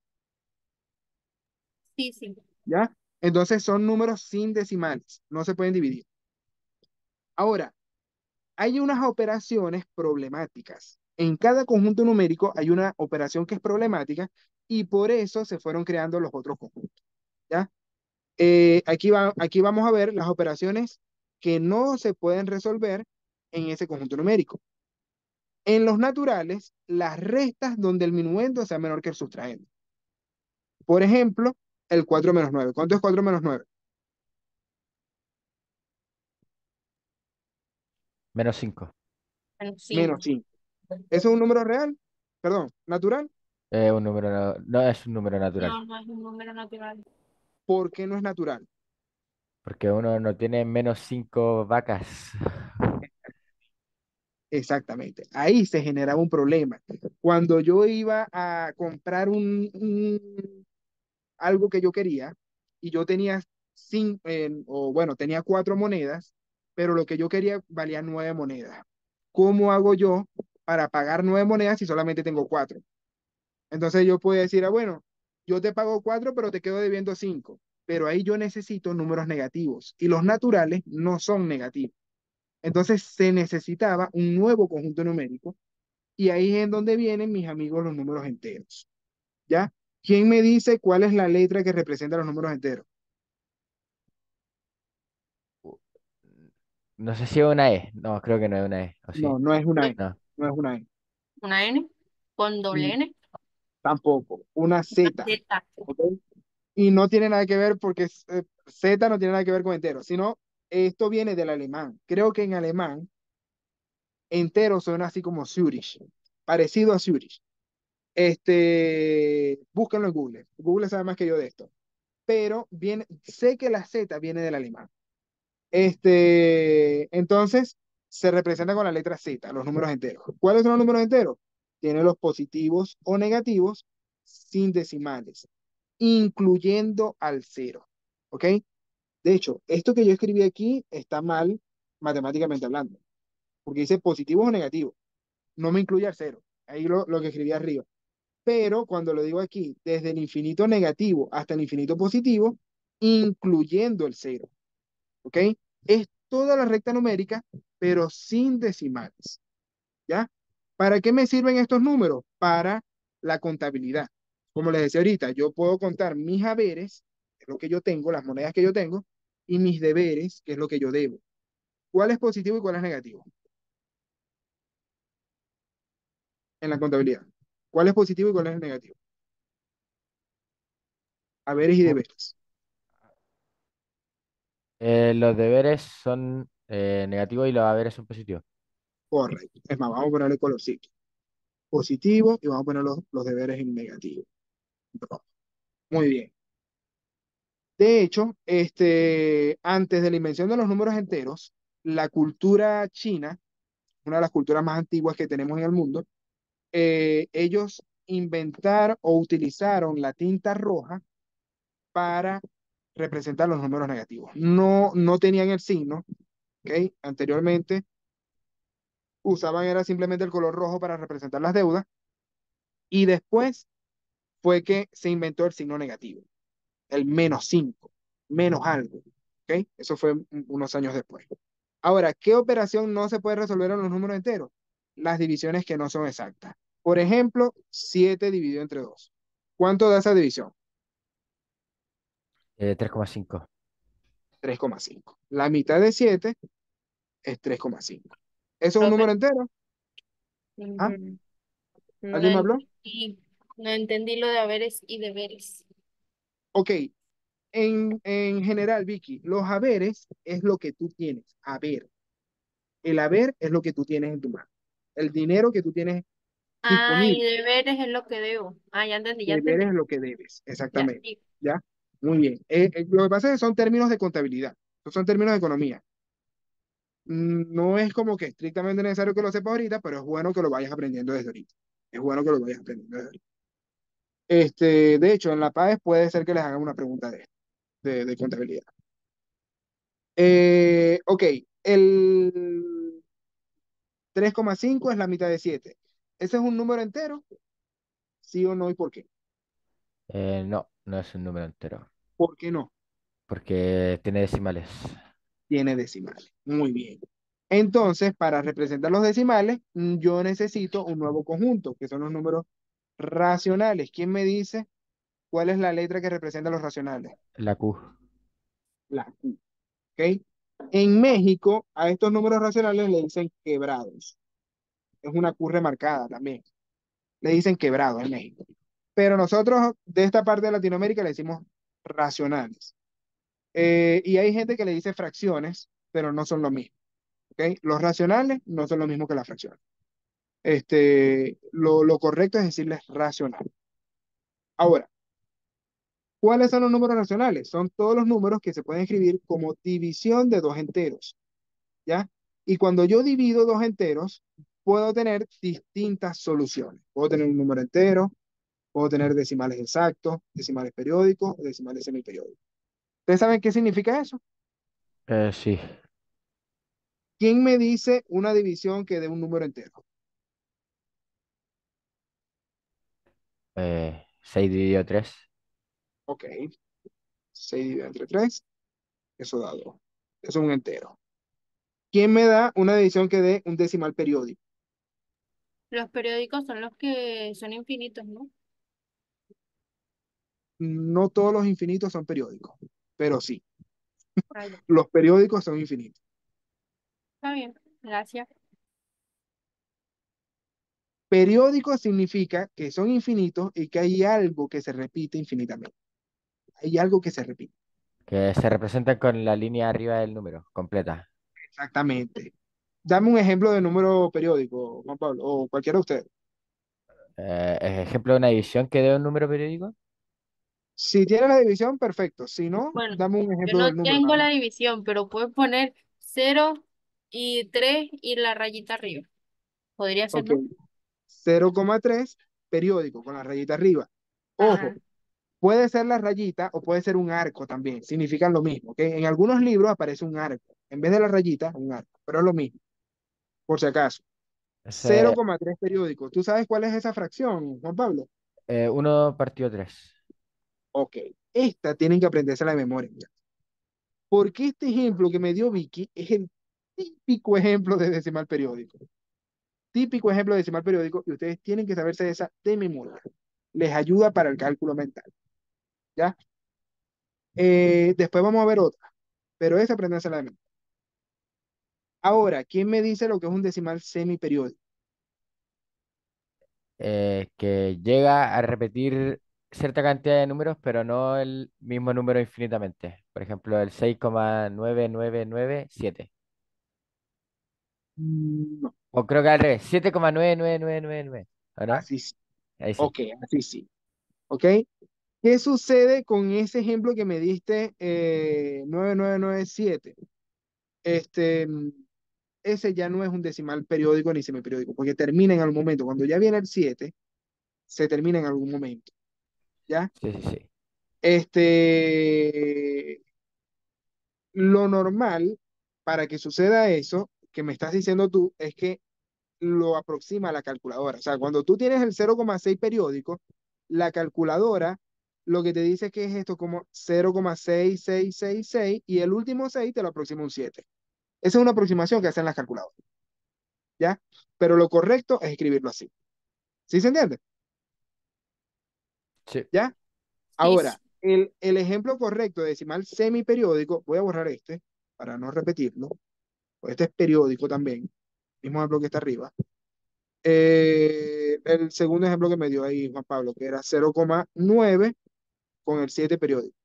S2: Sí, sí.
S1: ¿Ya? Entonces son números sin decimales, no se pueden dividir. Ahora, hay unas operaciones problemáticas. En cada conjunto numérico hay una operación que es problemática y por eso se fueron creando los otros conjuntos. ¿Ya? Aquí vamos a ver las operaciones que no se pueden resolver en ese conjunto numérico. En los naturales, las restas donde el minuendo sea menor que el sustraendo. Por ejemplo, el 4 menos 9. ¿Cuánto es 4 menos 9?
S3: -5.
S2: Bueno,
S1: Menos
S2: 5.
S1: 5. ¿Eso es un número real? Perdón, natural.
S3: Es un número, no es un número natural,
S2: No, no es un número natural.
S1: ¿Por qué no es natural?
S3: porque uno no tiene -5 vacas.
S1: Exactamente. Ahí se generaba un problema. Cuando yo iba a comprar algo que yo quería y yo tenía o bueno, tenía 4 monedas, pero lo que yo quería valía 9 monedas. ¿Cómo hago yo para pagar 9 monedas si solamente tengo 4? Entonces yo puedo decir, bueno, yo te pago 4, pero te quedo debiendo 5. Pero ahí yo necesito números negativos y los naturales no son negativos. Entonces se necesitaba un nuevo conjunto numérico y ahí es en donde vienen mis amigos los números enteros. ¿Ya? ¿Quién me dice cuál es la letra que representa los números enteros?
S3: No sé si es una E. No, creo que no es una E. ¿O sí?
S1: No, no es una E.
S3: No.
S1: No es una E.
S2: Una N con doble
S1: Mm,
S2: N.
S1: Tampoco. Una
S2: Una
S1: Z.
S2: Z.
S1: ¿Ok? Y no tiene nada que ver porque Z no tiene nada que ver con entero, sino esto viene del alemán. Creo que en alemán entero suena así como Zürich, parecido a Zürich. Búsquenlo en Google. Google sabe más que yo de esto. Pero sé que la Z viene del alemán. Entonces, se representa con la letra Z, los números enteros. ¿Cuáles son los números enteros? Tiene los positivos o negativos sin decimales, incluyendo al cero. ¿Ok? De hecho, esto que yo escribí aquí está mal matemáticamente hablando, porque dice positivos o negativos, no me incluye al cero. Ahí lo que escribí arriba. Pero cuando lo digo aquí, desde el infinito negativo hasta el infinito positivo, incluyendo el cero. ¿Ok? Es toda la recta numérica, pero sin decimales, ¿ya? ¿Para qué me sirven estos números? Para la contabilidad. Como les decía ahorita, yo puedo contar mis haberes, que es lo que yo tengo, las monedas que yo tengo, y mis deberes, que es lo que yo debo. ¿Cuál es positivo y cuál es negativo en la contabilidad? ¿Cuál es positivo y cuál es negativo? Haberes y deberes.
S3: Los deberes son negativos y los haberes son positivos.
S1: Correcto. Es más, vamos a ponerle colorcito. Positivo y vamos a poner los deberes en negativo. Muy bien. De hecho, antes de la invención de los números enteros, la cultura china, una de las culturas más antiguas que tenemos en el mundo, ellos inventaron o utilizaron la tinta roja para representar los números negativos. No, no tenían el signo, ¿ok? Anteriormente usaban era simplemente el color rojo para representar las deudas y después fue que se inventó el signo negativo, el -5, menos algo, ¿ok? Eso fue unos años después. Ahora, ¿qué operación no se puede resolver en los números enteros? Las divisiones que no son exactas. Por ejemplo, 7 dividido entre 2. ¿Cuánto da esa división?
S3: 3,5.
S1: 3,5. La mitad de 7 es 3,5. ¿Eso es un
S2: Profe,
S1: número entero? ¿Ah?
S2: mm, no
S1: ¿Alguien me habló?
S2: entendí, no entendí lo de haberes y deberes.
S1: Ok, en general, Vicky, los haberes es lo que tú tienes. Haber. El haber es lo que tú tienes en tu mano. El dinero que tú tienes
S2: Ah, y
S1: disponible.
S2: deberes es lo que debo. Ah, ya entendí, ya
S1: Deber es
S2: entendí.
S1: lo que debes.
S2: Ya,
S1: Exactamente.
S2: sí.
S1: ¿Ya? Muy bien. Lo que pasa es que son términos de contabilidad. Son términos de economía. No es como que estrictamente necesario que lo sepas ahorita, pero es bueno que lo vayas aprendiendo desde ahorita. Es bueno que lo vayas aprendiendo desde ahorita. De hecho, en la PAES puede ser que les hagan una pregunta de contabilidad. Ok, el 3,5 es la mitad de 7. ¿Ese es un número entero? ¿Sí o no? ¿Y por qué?
S3: No, no es un número entero,
S1: ¿Por qué no?
S3: porque tiene decimales.
S1: Tiene decimales. Muy bien. Entonces, para representar los decimales, yo necesito un nuevo conjunto, que son los números racionales. ¿Quién me dice cuál es la letra que representa los racionales?
S3: La Q.
S1: La Q. ¿Ok? En México, a estos números racionales le dicen quebrados. Es una Q remarcada también. Le dicen quebrados en México. Pero nosotros de esta parte de Latinoamérica le decimos racionales. Y hay gente que le dice fracciones, pero no son lo mismo. ¿Ok? Los racionales no son lo mismo que las fracciones. Lo correcto es decirles racional. Ahora, ¿cuáles son los números racionales? Son todos los números que se pueden escribir como división de dos enteros, ¿ya? Y cuando yo divido dos enteros, puedo tener distintas soluciones. Puedo tener un número entero, puedo tener decimales exactos, decimales periódicos, decimales semiperiódicos. ¿Ustedes saben qué significa eso?
S3: Sí.
S1: ¿Quién me dice una división que dé un número entero?
S3: 6 dividido 3.
S1: Ok, 6 dividido entre 3, eso da 2. Eso es un entero. ¿Quién me da una división que dé un decimal periódico?
S2: Los periódicos son los que son infinitos, ¿no?
S1: No todos los infinitos son periódicos, pero sí,
S2: Ah, ya.
S1: los periódicos son infinitos.
S2: Está bien, gracias.
S1: Periódico significa que son infinitos y que hay algo que se repite infinitamente. Hay algo que se repite.
S3: Que se representan con la línea arriba del número, completa.
S1: Exactamente. Dame un ejemplo de número periódico, Juan Pablo, o cualquiera de ustedes.
S3: Ejemplo de una división que dé un número periódico.
S1: Si tiene la división, perfecto. Si no,
S2: Bueno,
S1: dame un
S2: yo
S1: ejemplo
S2: no
S1: del número
S2: tengo
S1: nada
S2: la
S1: más.
S2: división, pero puedes poner 0 y 3 y la rayita arriba. Podría ser,
S1: Ok,
S2: ¿no?
S1: 0,3 periódico con la rayita arriba. Ojo,
S2: Ajá.
S1: puede ser la rayita o puede ser un arco también, significan lo mismo, ¿ok? En algunos libros aparece un arco, en vez de la rayita, un arco, pero es lo mismo, por si acaso.
S3: Ese,
S1: 0,3 periódico. ¿Tú sabes cuál es esa fracción, Juan Pablo?
S3: 1 partido 3.
S1: Ok, esta tienen que aprenderse la memoria. Porque este ejemplo que me dio Vicky es el típico ejemplo de decimal periódico. Típico ejemplo de decimal periódico y ustedes tienen que saberse esa de memoria. Les ayuda para el cálculo mental, ¿ya? Después vamos a ver otra, pero esa aprenderse la de memoria. Ahora, ¿quién me dice lo que es un decimal semiperiódico?
S3: Que llega a repetir cierta cantidad de números, pero no el mismo número infinitamente. Por ejemplo, el 6,9997.
S1: No,
S3: O creo que al revés, 7,99999. ¿O no?
S1: así sí.
S3: Ahí sí.
S1: Ok, así sí. ¿Ok? ¿Qué sucede con ese ejemplo que me diste 9997? este, ese ya no es un decimal periódico ni semiperiódico, porque termina en algún momento. Cuando ya viene el 7 se termina en algún momento, ¿ya?
S3: Sí, sí, sí.
S1: Este, lo normal para que suceda eso que me estás diciendo tú es que lo aproxima a la calculadora. O sea, cuando tú tienes el 0,6 periódico, la calculadora lo que te dice que es esto como 0,6666 y el último 6 te lo aproxima un 7. Esa es una aproximación que hacen las calculadoras, ¿ya? Pero lo correcto es escribirlo así. ¿Sí se entiende?
S3: Sí.
S1: ¿Ya?
S2: Sí, sí.
S1: Ahora, el ejemplo correcto de decimal semiperiódico, voy a borrar este para no repetirlo, pues este es periódico también, mismo ejemplo que está arriba. El segundo ejemplo que me dio ahí Juan Pablo, que era 0,9 con el 7 periódico,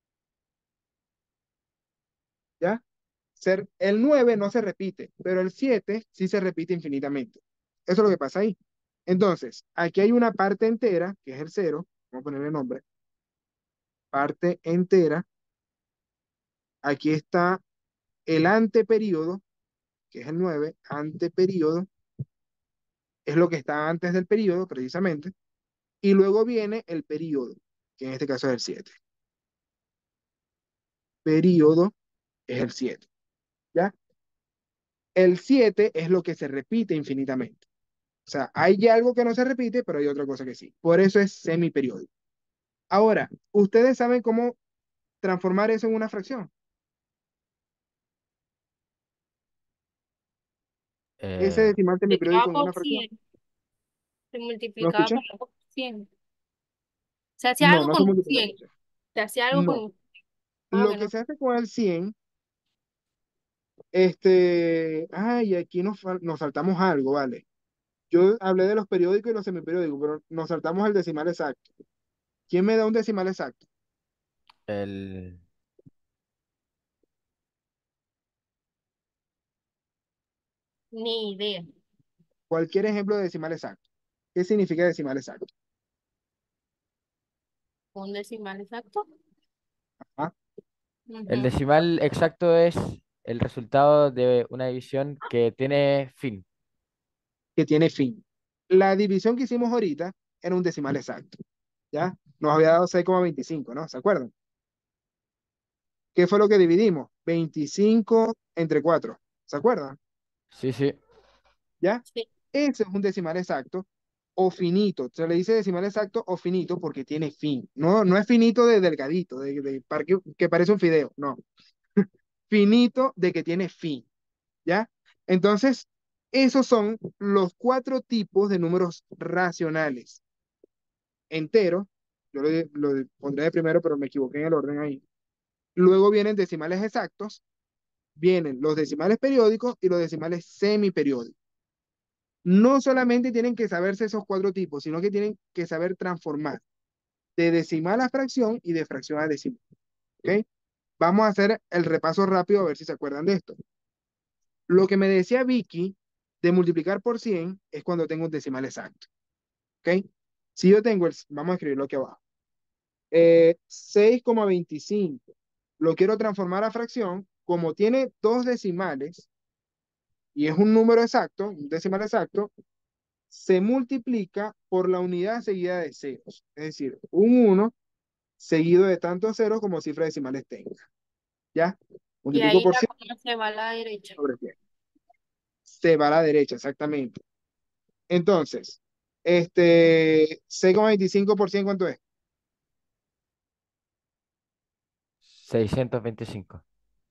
S1: ¿ya? El 9 no se repite, pero el 7 sí se repite infinitamente. Eso es lo que pasa ahí. Entonces, aquí hay una parte entera, que es el cero, vamos a ponerle nombre, parte entera. Aquí está el anteperíodo, que es el 9 anteperíodo, es lo que está antes del período, precisamente, y luego viene el período, que en este caso es el 7. Período es el 7, ¿ya? El 7 es lo que se repite infinitamente. O sea, hay ya algo que no se repite, pero hay otra cosa que sí. Por eso es semiperiódico. Ahora, ¿ustedes saben cómo transformar eso en una fracción? Ese
S3: Eh,
S1: decimal
S2: Multiplicado
S1: semiperiódico en
S2: por
S1: una fracción.
S2: 100. Se
S1: ¿No
S2: multiplicaba
S1: escuché?
S2: por 100. Se hacía
S1: No,
S2: algo
S1: no se
S2: con un
S1: multiplica
S2: 100.
S1: por 100.
S2: Se hacía algo con
S1: No.
S2: un... ¿Cómo
S1: Lo
S2: que
S1: que
S2: no?
S1: se hace con el 100, ay, aquí nos saltamos algo, ¿vale? Yo hablé de los periódicos y los semiperiódicos, pero nos saltamos el decimal exacto. ¿Quién me da un decimal exacto?
S3: el,
S2: Ni idea.
S1: Cualquier ejemplo de decimal exacto. ¿Qué significa decimal exacto?
S2: ¿Un decimal exacto?
S1: ¿Ah?
S3: el
S2: Ujú.
S3: decimal exacto es el resultado de una división que tiene fin.
S1: Que tiene fin. La división que hicimos ahorita era un decimal exacto, ¿ya? Nos había dado 6,25, ¿no? ¿Se acuerdan? ¿Qué fue lo que dividimos? 25 entre 4. ¿Se acuerdan?
S3: Sí, sí.
S1: ¿Ya?
S2: Sí.
S1: Ese es un decimal exacto o finito. Se le dice decimal exacto o finito porque tiene fin. No, no es finito de delgadito, que parece un fideo. No. Finito de que tiene fin. ¿Ya? Entonces, esos son los cuatro tipos de números racionales. Entero, yo lo pondré de primero, pero me equivoqué en el orden ahí. Luego vienen decimales exactos, vienen los decimales periódicos y los decimales semiperiódicos. No solamente tienen que saberse esos cuatro tipos, sino que tienen que saber transformar de decimal a fracción y de fracción a decimal. ¿Ok? Vamos a hacer el repaso rápido a ver si se acuerdan de esto. Lo que me decía Vicky de multiplicar por 100 es cuando tengo un decimal exacto. ¿Ok? Si yo tengo vamos a escribirlo aquí abajo. 6,25. Lo quiero transformar a fracción. Como tiene dos decimales y es un número exacto, un decimal exacto, se multiplica por la unidad seguida de ceros. Es decir, un 1 seguido de tantos ceros como cifras decimales tenga. ¿Ya?
S2: Y
S1: Multiplico
S2: ahí
S1: por
S2: la
S1: 100
S2: coma se va a la derecha.
S1: sobre 100. Se va a la derecha, exactamente. Entonces, 6,25 por 100, ¿cuánto es?
S3: 625.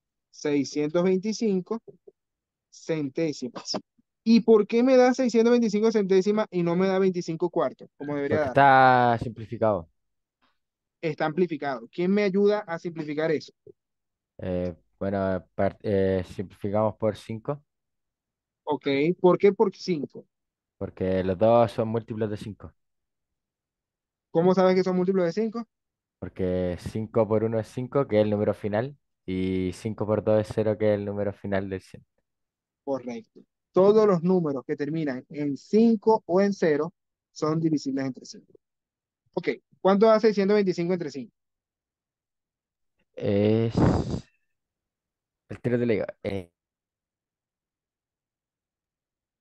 S1: 625 centésimas. ¿Y por qué me da 625 centésimas y no me da 25 cuartos, como debería
S3: Porque
S1: darme?
S3: está simplificado.
S1: Está amplificado. ¿Quién me ayuda a simplificar eso?
S3: Bueno, simplificamos por 5
S1: Ok, ¿por qué por 5?
S3: porque los dos son múltiplos de 5.
S1: ¿Cómo sabes que son múltiplos de 5?
S3: Porque 5 por uno es 5 que es el número final, y 5 por 2 es 0 que es el número final del 100.
S1: Correcto. Todos los números que terminan en 5 o en cero son divisibles entre 5. Ok, ¿cuánto da 625 entre 5?
S3: Es el 3 de la...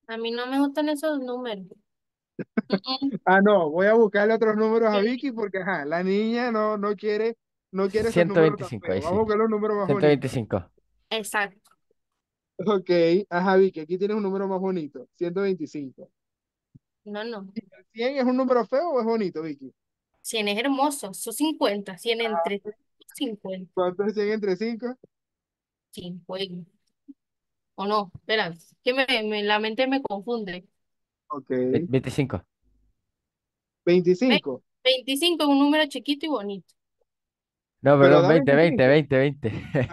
S2: A mí no me gustan esos números. Mm,
S1: Ah, no, voy a buscarle otros números a
S2: mm.
S1: Vicky porque, ajá, la niña no quiere esos
S3: ciento
S1: números tan
S3: veinticinco ahí
S1: feos. Vamos
S3: sí.
S1: a buscar los números más
S3: ciento
S1: bonitos.
S3: veinticinco
S2: Exacto.
S1: Ok, ajá, Vicky, aquí tienes un número más bonito, 125.
S2: No, no.
S1: ¿Y el 100 es un número feo o es bonito, Vicky?
S2: 100 es hermoso. Son 50. 100 entre 50.
S1: ¿Cuánto es 100 entre 5?
S2: 100 juego. ¿O no? Espera, que la mente me confunde.
S1: Ok,
S3: 25.
S1: 25,
S2: 25 es un número chiquito y bonito.
S3: No,
S1: pero
S3: perdón,
S1: da
S3: 20 20
S1: 25.
S3: 20 20.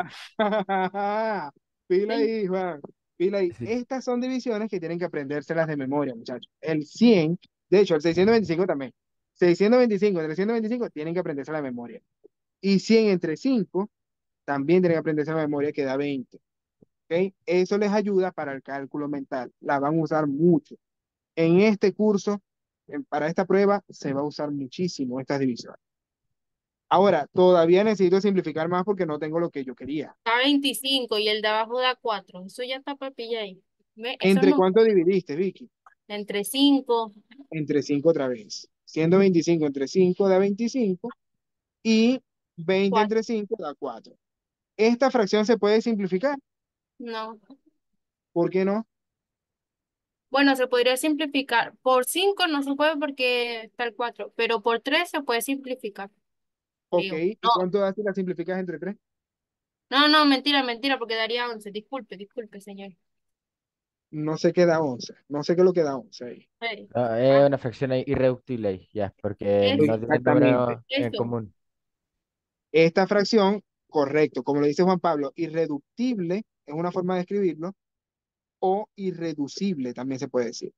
S1: Pila
S2: Ven,
S1: ahí, Juan. Pila ahí.
S3: Sí.
S1: Estas son divisiones que tienen que aprendérselas de memoria, muchachos. El 100, de hecho, el 625 también. 625 entre 125 tienen que aprenderse la memoria. Y 100 entre 5 también tienen que aprenderse la memoria, que da 20. ¿Ok? Eso les ayuda para el cálculo mental. La van a usar mucho. En este curso, para esta prueba, se va a usar muchísimo estas divisiones. Ahora, todavía necesito simplificar más porque no tengo lo que yo quería.
S2: da 25 y el de abajo da 4. Eso ya está papilla ahí. ¿Ve? Eso
S1: ¿Entre
S2: no.
S1: cuánto dividiste, Vicky?
S2: Entre 5.
S1: Entre 5 otra vez. 125 entre 5 da 25 y 20
S2: 4.
S1: entre 5 da 4. Esta fracción se puede simplificar.
S2: No.
S1: ¿Por qué no?
S2: Bueno, se podría simplificar. Por 5 no se puede porque está el 4, pero por 3 se puede simplificar,
S1: Ok,
S2: creo.
S1: ¿y
S2: No,
S1: cuánto da si la simplificas entre 3?
S2: no, no, mentira, mentira, porque daría 11. Disculpe, disculpe, señor.
S1: No sé qué da 11. No sé qué es lo que da 11 ahí.
S3: No,
S2: Ah,
S3: es una fracción ahí irreductible ahí, ya, porque
S2: eso,
S3: no tiene
S1: Exactamente.
S3: número en
S2: eso.
S3: común.
S1: Esta fracción, correcto, como lo dice Juan Pablo, irreductible es una forma de escribirlo, o irreducible también se puede decir.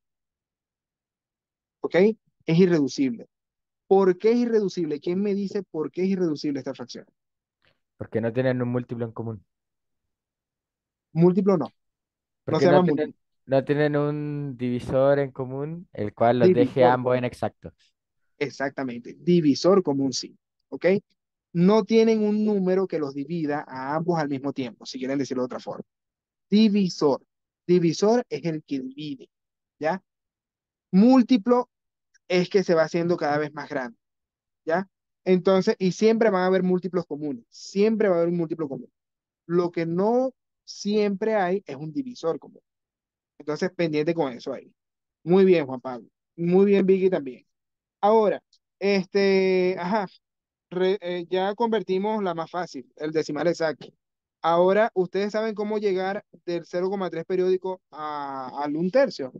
S1: ¿Ok? Es irreducible. ¿Por qué es irreducible? ¿Quién me dice por qué es irreducible esta fracción?
S3: Porque no tienen un múltiplo en común.
S1: Múltiplo no. No
S3: Porque
S1: se llama múltiplo.
S3: no tienen un divisor en común, el cual los deje
S1: Divisor
S3: ambos en
S1: común.
S3: exactos.
S1: Exactamente. Divisor común sí. ¿Ok? No tienen un número que los divida a ambos al mismo tiempo, si quieren decirlo de otra forma. Divisor. Divisor es el que divide. ¿Ya? Múltiplo es que se va haciendo cada vez más grande. ¿Ya? Entonces, y siempre van a haber múltiplos comunes. Siempre va a haber un múltiplo común. Lo que no siempre hay es un divisor común. Entonces, pendiente con eso ahí. Muy bien, Juan Pablo. Muy bien, Vicky también. Ahora, ajá, ya convertimos la más fácil, el decimal exacto. Ahora, ¿ustedes saben cómo llegar del 0,3 periódico al un tercio?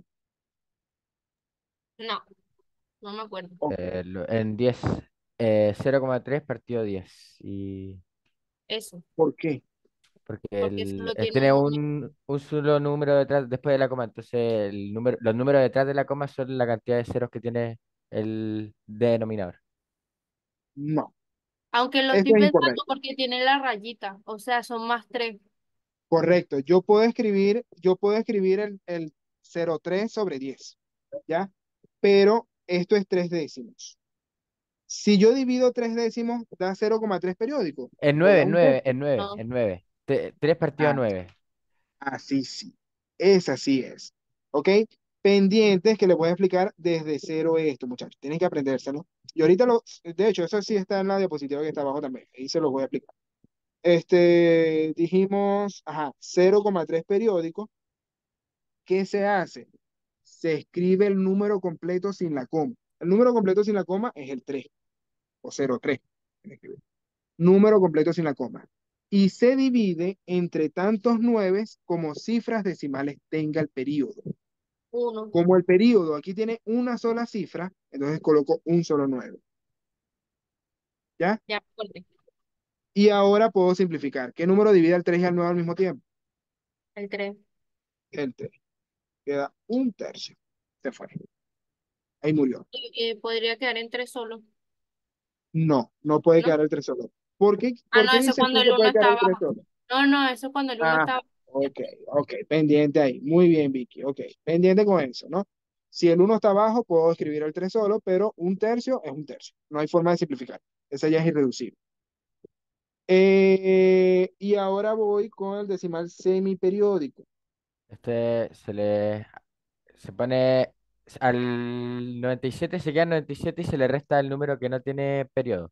S2: No, no me acuerdo.
S1: Ok.
S3: En 10, 0,3 partido 10. Y
S2: Eso,
S1: ¿Por qué?
S3: porque
S2: porque solo tiene
S3: tiene
S2: un número.
S3: un solo número detrás, después de la coma. Entonces, los números detrás de la coma son la cantidad de ceros que tiene el denominador.
S1: No,
S2: Aunque lo
S1: esto
S2: estoy
S1: es
S2: pensando
S1: incorrecto.
S2: porque tiene la rayita, o sea, son más 3.
S1: Correcto. Yo puedo escribir el 0,3 sobre 10, ¿ya? Pero esto es 3 décimos. Si yo divido 3 décimos, da 0,3 periódico
S3: En
S1: o
S3: 9,
S1: da
S3: en
S1: un
S3: 9,
S1: tercio.
S3: en 9,
S2: No.
S3: en 9. 3 partido a
S1: Ah,
S3: 9.
S1: así sí. Esa sí es. ¿Ok? Pendientes que les voy a explicar desde cero esto, muchachos. Tienen que aprendérselo. Y ahorita de hecho, eso sí está en la diapositiva que está abajo también. Ahí se los voy a explicar. Dijimos, ajá, 0,3 periódico. ¿Qué se hace? Se escribe el número completo sin la coma. El número completo sin la coma es el 3 o 0,3. Número completo sin la coma. Y se divide entre tantos nueves como cifras decimales tenga el periodo.
S2: Uno.
S1: Como el periodo aquí tiene una sola cifra, entonces coloco un solo 9. ¿Ya?
S2: Ya, fuerte.
S1: Y ahora puedo simplificar. ¿Qué número divide al 3 y al 9 al mismo tiempo?
S2: El 3.
S1: El 3. Queda un tercio. Se fue. Ahí murió.
S2: Podría quedar en 3 solo,
S1: No, no puede
S2: ¿no?
S1: quedar el 3 solo. ¿Por qué,
S2: Ah,
S1: por
S2: no,
S1: qué
S2: eso
S1: dices
S2: cuando
S1: tú
S2: el
S1: que
S2: uno
S1: puede quedar
S2: está
S1: el 3
S2: abajo.
S1: solo?
S2: No, no, eso cuando el uno
S1: Ah,
S2: está abajo. Ya.
S1: ok, ok, pendiente ahí. Muy bien, Vicky, ok. Pendiente con eso, ¿no? Si el uno está abajo, puedo escribir el 3 solo, pero un tercio es un tercio. No hay forma de simplificar. Ese ya es irreducible. Y ahora voy con el decimal semiperiódico.
S3: Este se pone al 97, se queda en 97 y se le resta el número que no tiene periodo.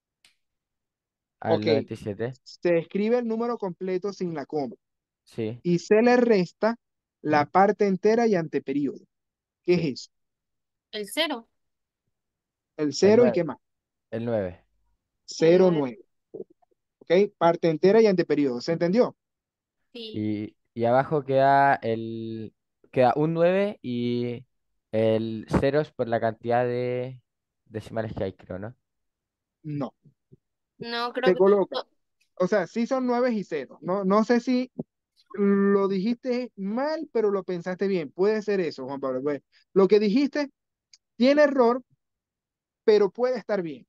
S3: Al
S1: Ok,
S3: 97,
S1: se escribe el número completo sin la coma
S3: sí,
S1: y se le resta la parte entera y anteperíodo. ¿Qué es
S3: sí.
S1: eso?
S2: El cero,
S1: El
S3: El
S1: cero y
S3: 9,
S1: qué más.
S3: el 9.
S2: el
S1: Cero,
S2: 9,
S1: nueve. ¿Ok? Parte entera y anteperíodo. ¿Se entendió?
S2: sí.
S3: Y abajo queda un 9 y el ceros por la cantidad de decimales que hay, creo, ¿no?
S1: No.
S2: No, creo
S1: Se
S2: que
S1: coloca.
S2: no,
S1: O sea, sí son nueve y ceros. No, no sé si lo dijiste mal, pero lo pensaste bien. Puede ser eso, Juan Pablo. Pues, lo que dijiste tiene error, pero puede estar bien.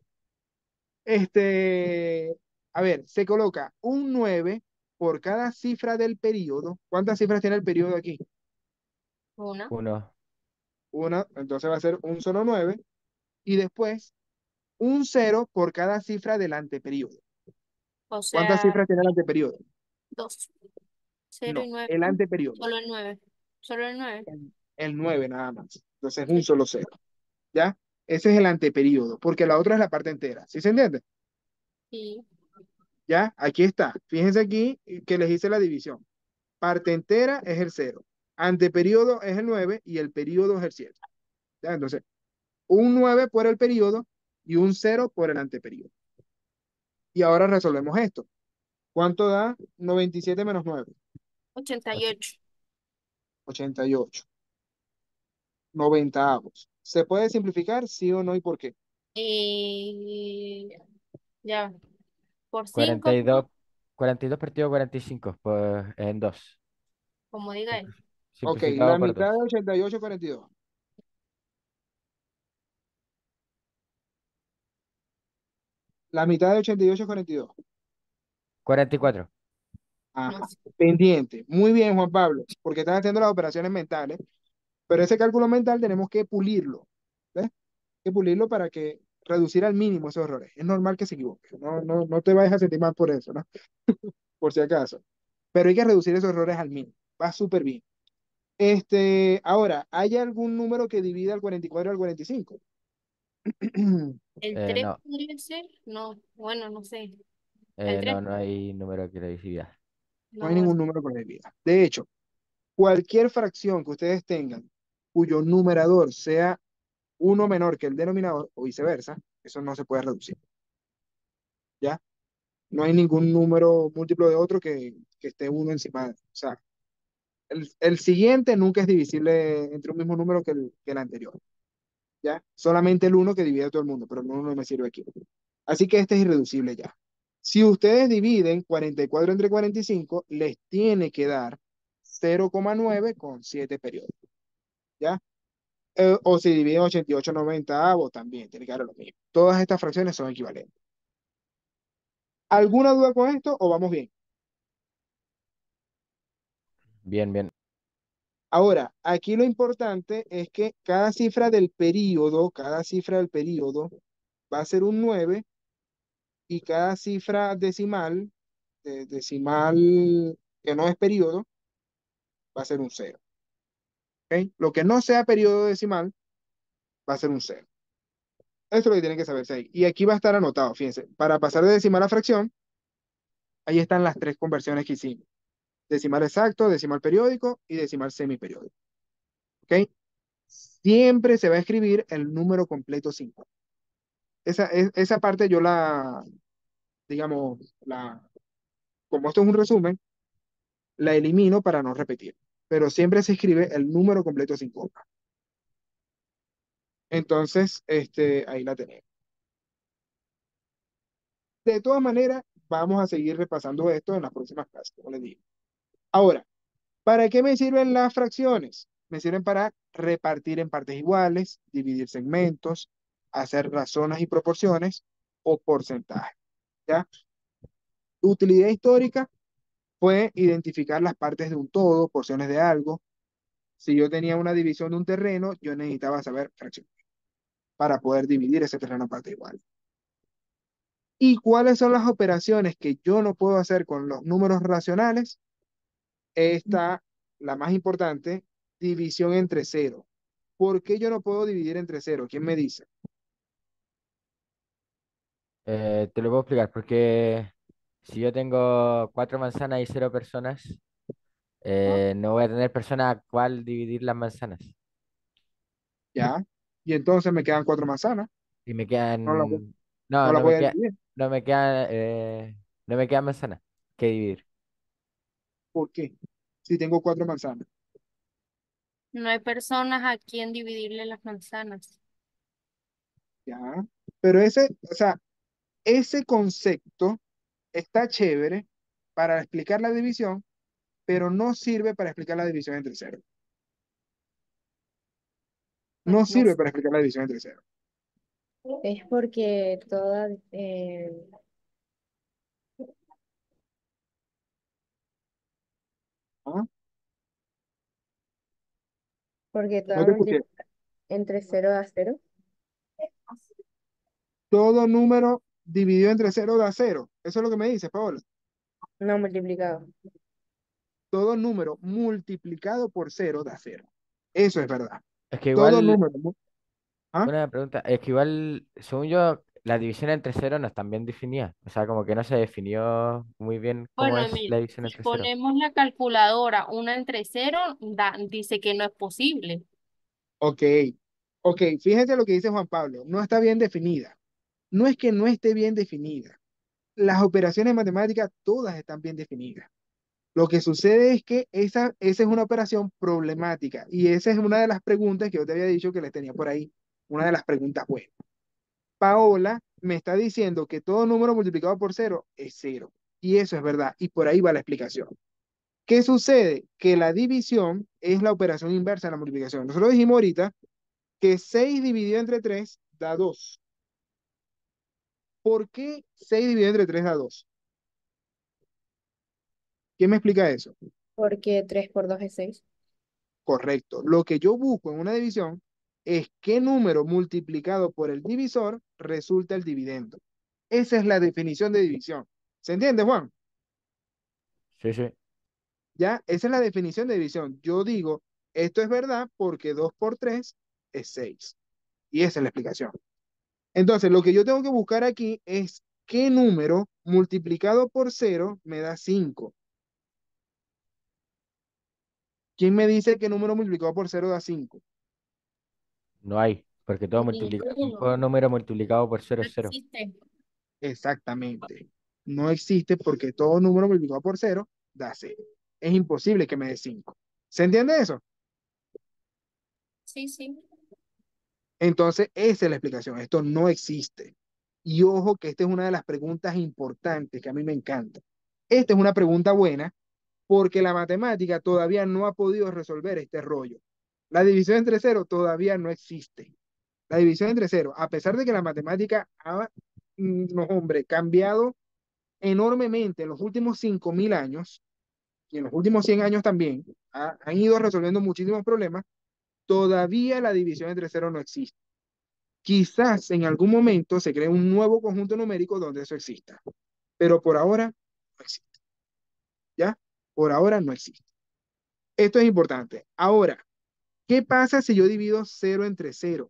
S1: A ver, se coloca un 9 por cada cifra del periodo. ¿Cuántas cifras tiene el periodo aquí?
S2: una.
S3: Uno,
S1: Una, entonces va a ser un solo 9. Y después un cero por cada cifra del anteperiodo.
S2: O
S1: ¿Cuántas
S2: sea,
S1: cifras tiene el anteperiodo?
S2: dos. Cero y
S1: No,
S2: nueve.
S1: el anteperiodo.
S2: Solo el 9. Solo el 9.
S1: El 9 nada más. Entonces un
S2: Sí.
S1: solo cero. ¿Ya? Ese es el anteperíodo, porque la otra es la parte entera. ¿Sí se entiende?
S2: Sí.
S1: ¿Ya? Aquí está. Fíjense aquí que les hice la división. Parte entera es el cero. Anteperíodo es el 9 y el período es el 7. ¿Ya? Entonces, un 9 por el período y un cero por el anteperíodo. Y ahora resolvemos esto. ¿Cuánto da 97 menos 9?
S2: 88.
S1: 88. 90avos. ¿Se puede simplificar? Sí o no y por qué.
S2: Y ya. Por 5,
S3: 42, 42 partido 45, pues en 2.
S2: como diga él.
S1: Ok,
S3: Simplificado
S1: la
S3: por
S1: mitad de
S3: 2.
S1: 88 42. La mitad de 88 42.
S3: 44.
S2: No
S1: Ajá.
S2: sé.
S1: Pendiente. Muy bien, Juan Pablo, porque estás haciendo las operaciones mentales, pero ese cálculo mental tenemos que pulirlo. ¿Ves? Que pulirlo para que reducir al mínimo esos errores. Es normal que se equivoque. No, no, no te vayas a sentir mal por eso, ¿no? Por si acaso. Pero hay que reducir esos errores al mínimo. Va súper bien. Ahora, ¿hay algún número que divida al 44 al 45?
S2: ¿El 3
S3: No,
S2: podría ser? No, bueno, no sé. El 3
S3: no, no hay número que lo divida.
S1: No hay
S2: no,
S1: ningún número con divida. De hecho, cualquier fracción que ustedes tengan cuyo numerador sea uno menor que el denominador o viceversa, eso no se puede reducir, ¿ya? No hay ningún número múltiplo de otro que esté uno encima. O sea, el siguiente nunca es divisible entre un mismo número que el anterior, ¿ya? Solamente el uno que divide a todo el mundo, pero el uno no me sirve aquí. Así que este es irreducible ya. Si ustedes dividen 44 entre 45, les tiene que dar 0,9 con 7 periodos, ¿ya? O si dividen 88 90 también tiene que dar lo mismo. Todas estas fracciones son equivalentes. ¿Alguna duda con esto o vamos bien?
S3: Bien, bien.
S1: Ahora, aquí lo importante es que cada cifra del período va a ser un 9 y cada cifra decimal, decimal que no es periodo, va a ser un 0. ¿Ok? Lo que no sea periodo decimal va a ser un 0. Eso es lo que tienen que saberse ahí. Y aquí va a estar anotado, fíjense, para pasar de decimal a fracción, ahí están las tres conversiones que hicimos. Decimal exacto, decimal periódico y decimal semiperiódico. ¿Ok? Siempre se va a escribir el número completo 5. Esa parte yo digamos, como esto es un resumen, la elimino para no repetir. Pero siempre se escribe el número completo 5. Entonces, ahí la tenemos. De todas maneras, vamos a seguir repasando esto en las próximas clases, como les digo. Ahora, ¿para qué me sirven las fracciones? Me sirven para repartir en partes iguales, dividir segmentos, hacer razones y proporciones o porcentajes. ¿Ya? Utilidad histórica fue identificar las partes de un todo, porciones de algo. Si yo tenía una división de un terreno, yo necesitaba saber fracciones para poder dividir ese terreno en partes iguales. ¿Y cuáles son las operaciones que yo no puedo hacer con los números racionales? Esta la más importante, división entre cero. ¿Por qué yo no puedo dividir entre cero? ¿Quién me dice?
S3: Te lo puedo explicar, porque si yo tengo cuatro manzanas y cero personas,
S1: ¿Ah?
S3: no voy a tener persona a cuál dividir las manzanas.
S1: ¿Ya? Y entonces me quedan cuatro manzanas.
S3: Y me
S1: No las voy,
S3: quedan...
S1: no
S3: No,
S1: las
S3: no
S1: voy
S3: me
S1: a
S3: queda,
S1: dividir.
S3: no me quedan, no me quedan manzanas que dividir.
S1: ¿Por qué? Si tengo cuatro manzanas.
S2: No hay personas a quien dividirle las manzanas.
S1: ¿Ya? Pero ese, o sea, ese concepto está chévere para explicar la división, pero no sirve para explicar la división entre cero.
S2: Pues
S1: No
S2: no
S1: sirve
S2: sé.
S1: para explicar la división entre cero.
S4: Es porque
S1: ¿Ah? No
S4: toda
S1: te escuché.
S4: multiplicación entre cero da cero.
S1: Todo número dividido entre cero da cero. Eso es lo que me dice, Paola.
S4: No multiplicado.
S1: Todo número multiplicado por cero da cero. Eso es verdad.
S3: Es que
S1: Todo
S3: igual,
S1: número. ¿Ah?
S3: una pregunta, es que igual, según yo, la división entre cero no están bien definidas. O sea, como que no se definió muy bien cómo
S2: Bueno,
S3: es
S2: Emil,
S3: la división
S2: si
S3: entre cero.
S2: ponemos la calculadora una entre cero, dice que no es posible.
S1: Ok. Ok, fíjate lo que dice Juan Pablo. No está bien definida. No es que no esté bien definida. Las operaciones matemáticas todas están bien definidas. Lo que sucede es que esa es una operación problemática y esa es una de las preguntas que yo te había dicho que les tenía por ahí. Una de las preguntas buenas. Paola me está diciendo que todo número multiplicado por cero es cero. Y eso es verdad. Y por ahí va la explicación. ¿Qué sucede? Que la división es la operación inversa de la multiplicación. Nosotros dijimos ahorita que 6 dividido entre 3 da 2. ¿Por qué 6 dividido entre 3 da 2? ¿Quién me explica eso?
S4: Porque 3 por 2 es 6.
S1: Correcto. Lo que yo busco en una división es qué número multiplicado por el divisor resulta el dividendo. Esa es la definición de división. ¿Se entiende, Juan?
S3: Sí, sí.
S1: ¿Ya? Esa es la definición de división. Yo digo, esto es verdad porque 2 por 3 es 6. Y esa es la explicación. Entonces, lo que yo tengo que buscar aquí es qué número multiplicado por cero me da 5. ¿Quién me dice qué número multiplicado por cero da 5?
S3: No hay, porque
S2: Ninguno.
S3: todo número multiplicado por cero
S2: No
S3: es cero.
S2: existe.
S1: Exactamente. No existe porque todo número multiplicado por cero da cero. Es imposible que me dé 5. ¿Se entiende eso?
S2: Sí, sí.
S1: Entonces, esa es la explicación. Esto no existe. Y ojo que esta es una de las preguntas importantes que a mí me encanta. Esta es una pregunta buena porque la matemática todavía no ha podido resolver este rollo. La división entre cero todavía no existe. La división entre cero, a pesar de que la matemática ha, no, hombre, cambiado enormemente en los últimos 5.000 años y en los últimos 100 años también, han ido resolviendo muchísimos problemas, todavía la división entre cero no existe. Quizás en algún momento se cree un nuevo conjunto numérico donde eso exista, pero por ahora no existe, ¿ya? Por ahora no existe. Esto es importante. Ahora, ¿qué pasa si yo divido cero entre cero?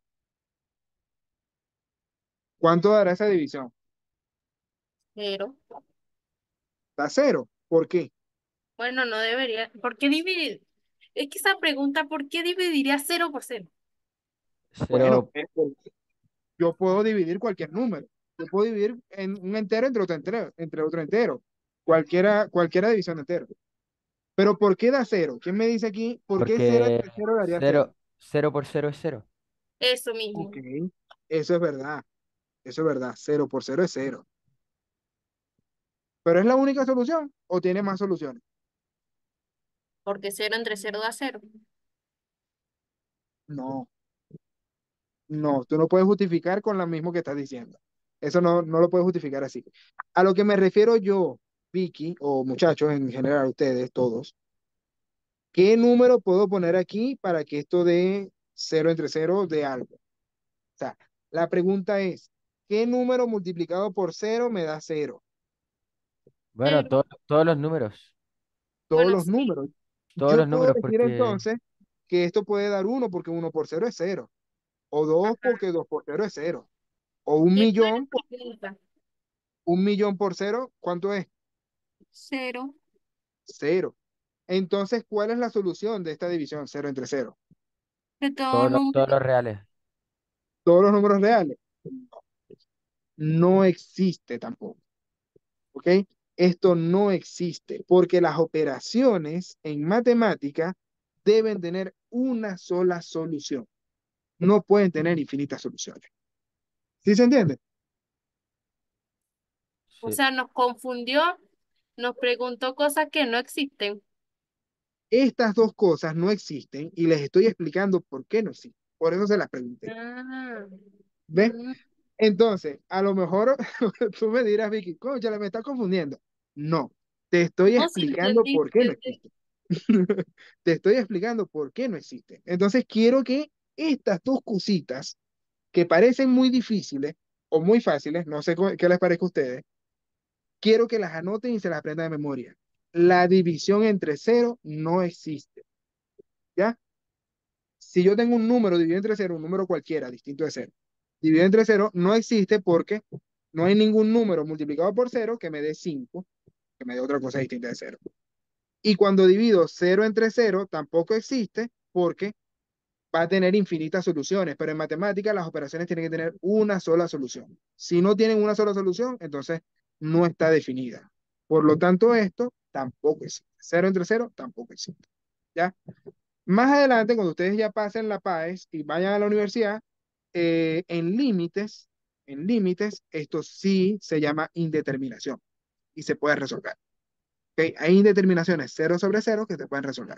S1: ¿Cuánto dará esa división?
S2: Pero,
S1: Da cero. ¿Por qué?
S2: bueno, no debería. ¿Por qué dividir? Es que esa pregunta, ¿por qué dividiría cero por cero?
S1: Bueno,
S3: Cero,
S1: yo puedo dividir cualquier número. Yo puedo dividir en un entero entre otro entero. Cualquiera división de entero. Pero ¿por qué da cero? ¿Quién me dice aquí? ¿Por qué cero
S3: porque
S1: entre cero daría cero?
S3: cero por cero es cero.
S2: Eso
S1: Ok,
S2: mismo.
S1: eso es verdad. Eso es verdad. Cero por cero es cero. ¿Pero es la única solución o tiene más soluciones?
S2: Porque cero entre cero da cero.
S1: No, no, tú no puedes justificar con lo mismo que estás diciendo. Eso no lo puedes justificar así. A lo que me refiero yo, Vicky, o muchachos en general, ustedes todos, ¿qué número puedo poner aquí para que esto dé cero entre cero de algo? O sea, la pregunta es, ¿qué número multiplicado por cero me da cero?
S3: Bueno,
S2: Cero.
S3: todos los números.
S1: Todos
S2: Bueno,
S1: los
S2: sí.
S1: números.
S3: Todos
S1: Yo
S3: los
S1: puedo
S3: números
S1: decir
S3: porque
S1: entonces que esto puede dar uno porque uno por cero es cero, o dos
S2: Ajá.
S1: porque dos por cero es cero, o un
S2: Y tú
S1: millón,
S2: eres pequeñita.
S1: un millón por cero, ¿cuánto es?
S2: Cero.
S1: Cero. Entonces, ¿cuál es la solución de esta división? Cero entre cero.
S2: De todo
S3: todos
S2: número.
S3: los reales.
S1: Todos los números reales. No existe tampoco. ¿Ok? Esto no existe porque las operaciones en matemática deben tener una sola solución. No pueden tener infinitas soluciones. ¿Sí se entiende?
S2: O
S3: Sí,
S2: sea, nos confundió, nos preguntó cosas que no existen.
S1: Estas dos cosas no existen y les estoy explicando por qué no existen. Por eso se las pregunté.
S2: Ah,
S1: ¿Ves?
S2: mm,
S1: Entonces, a lo mejor tú me dirás, Vicky, cónchale, me está confundiendo. No, te estoy
S2: no, sí
S1: explicando
S2: entendí,
S1: por qué no
S2: entendí.
S1: existe. Te estoy explicando por qué no existe. Entonces, quiero que estas dos cositas que parecen muy difíciles o muy fáciles, no sé qué les parezca a ustedes, quiero que las anoten y se las aprendan de memoria. La división entre cero no existe, ¿ya? Si yo tengo un número dividido entre cero, un número cualquiera, distinto de cero, dividido entre cero, no existe porque no hay ningún número multiplicado por cero que me dé 5, que me dé otra cosa distinta de cero. Y cuando divido cero entre cero, tampoco existe porque va a tener infinitas soluciones, pero en matemáticas las operaciones tienen que tener una sola solución. Si no tienen una sola solución, entonces no está definida. Por lo tanto, esto tampoco existe. Cero entre cero tampoco existe. ¿Ya? Más adelante, cuando ustedes ya pasen la PAES y vayan a la universidad, en límites, esto sí se llama indeterminación y se puede resolver. ¿Ok? Hay indeterminaciones cero sobre cero que se pueden resolver.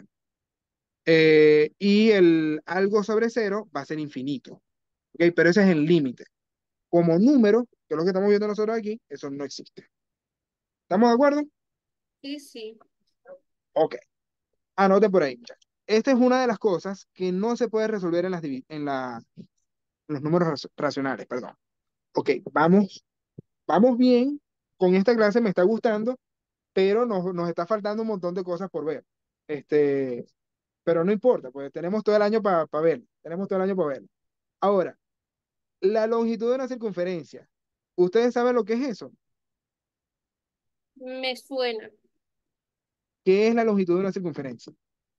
S1: Y el algo sobre cero va a ser infinito. ¿Ok? Pero ese es el límite. Como número, que es lo que estamos viendo nosotros aquí, eso no existe. ¿Estamos de acuerdo?
S2: Sí, sí.
S1: Ok. Anote por ahí, muchachos. Esta es una de las cosas que no se puede resolver en los números racionales, perdón. Ok, vamos bien. Con esta clase me está gustando, pero nos está faltando un montón de cosas por ver. Este, pero no importa, pues tenemos todo el año para ver. Tenemos todo el año para ver. Ahora, la longitud de una circunferencia. ¿Ustedes saben lo que es eso?
S2: Me suena,
S1: ¿Qué es la longitud de una circunferencia?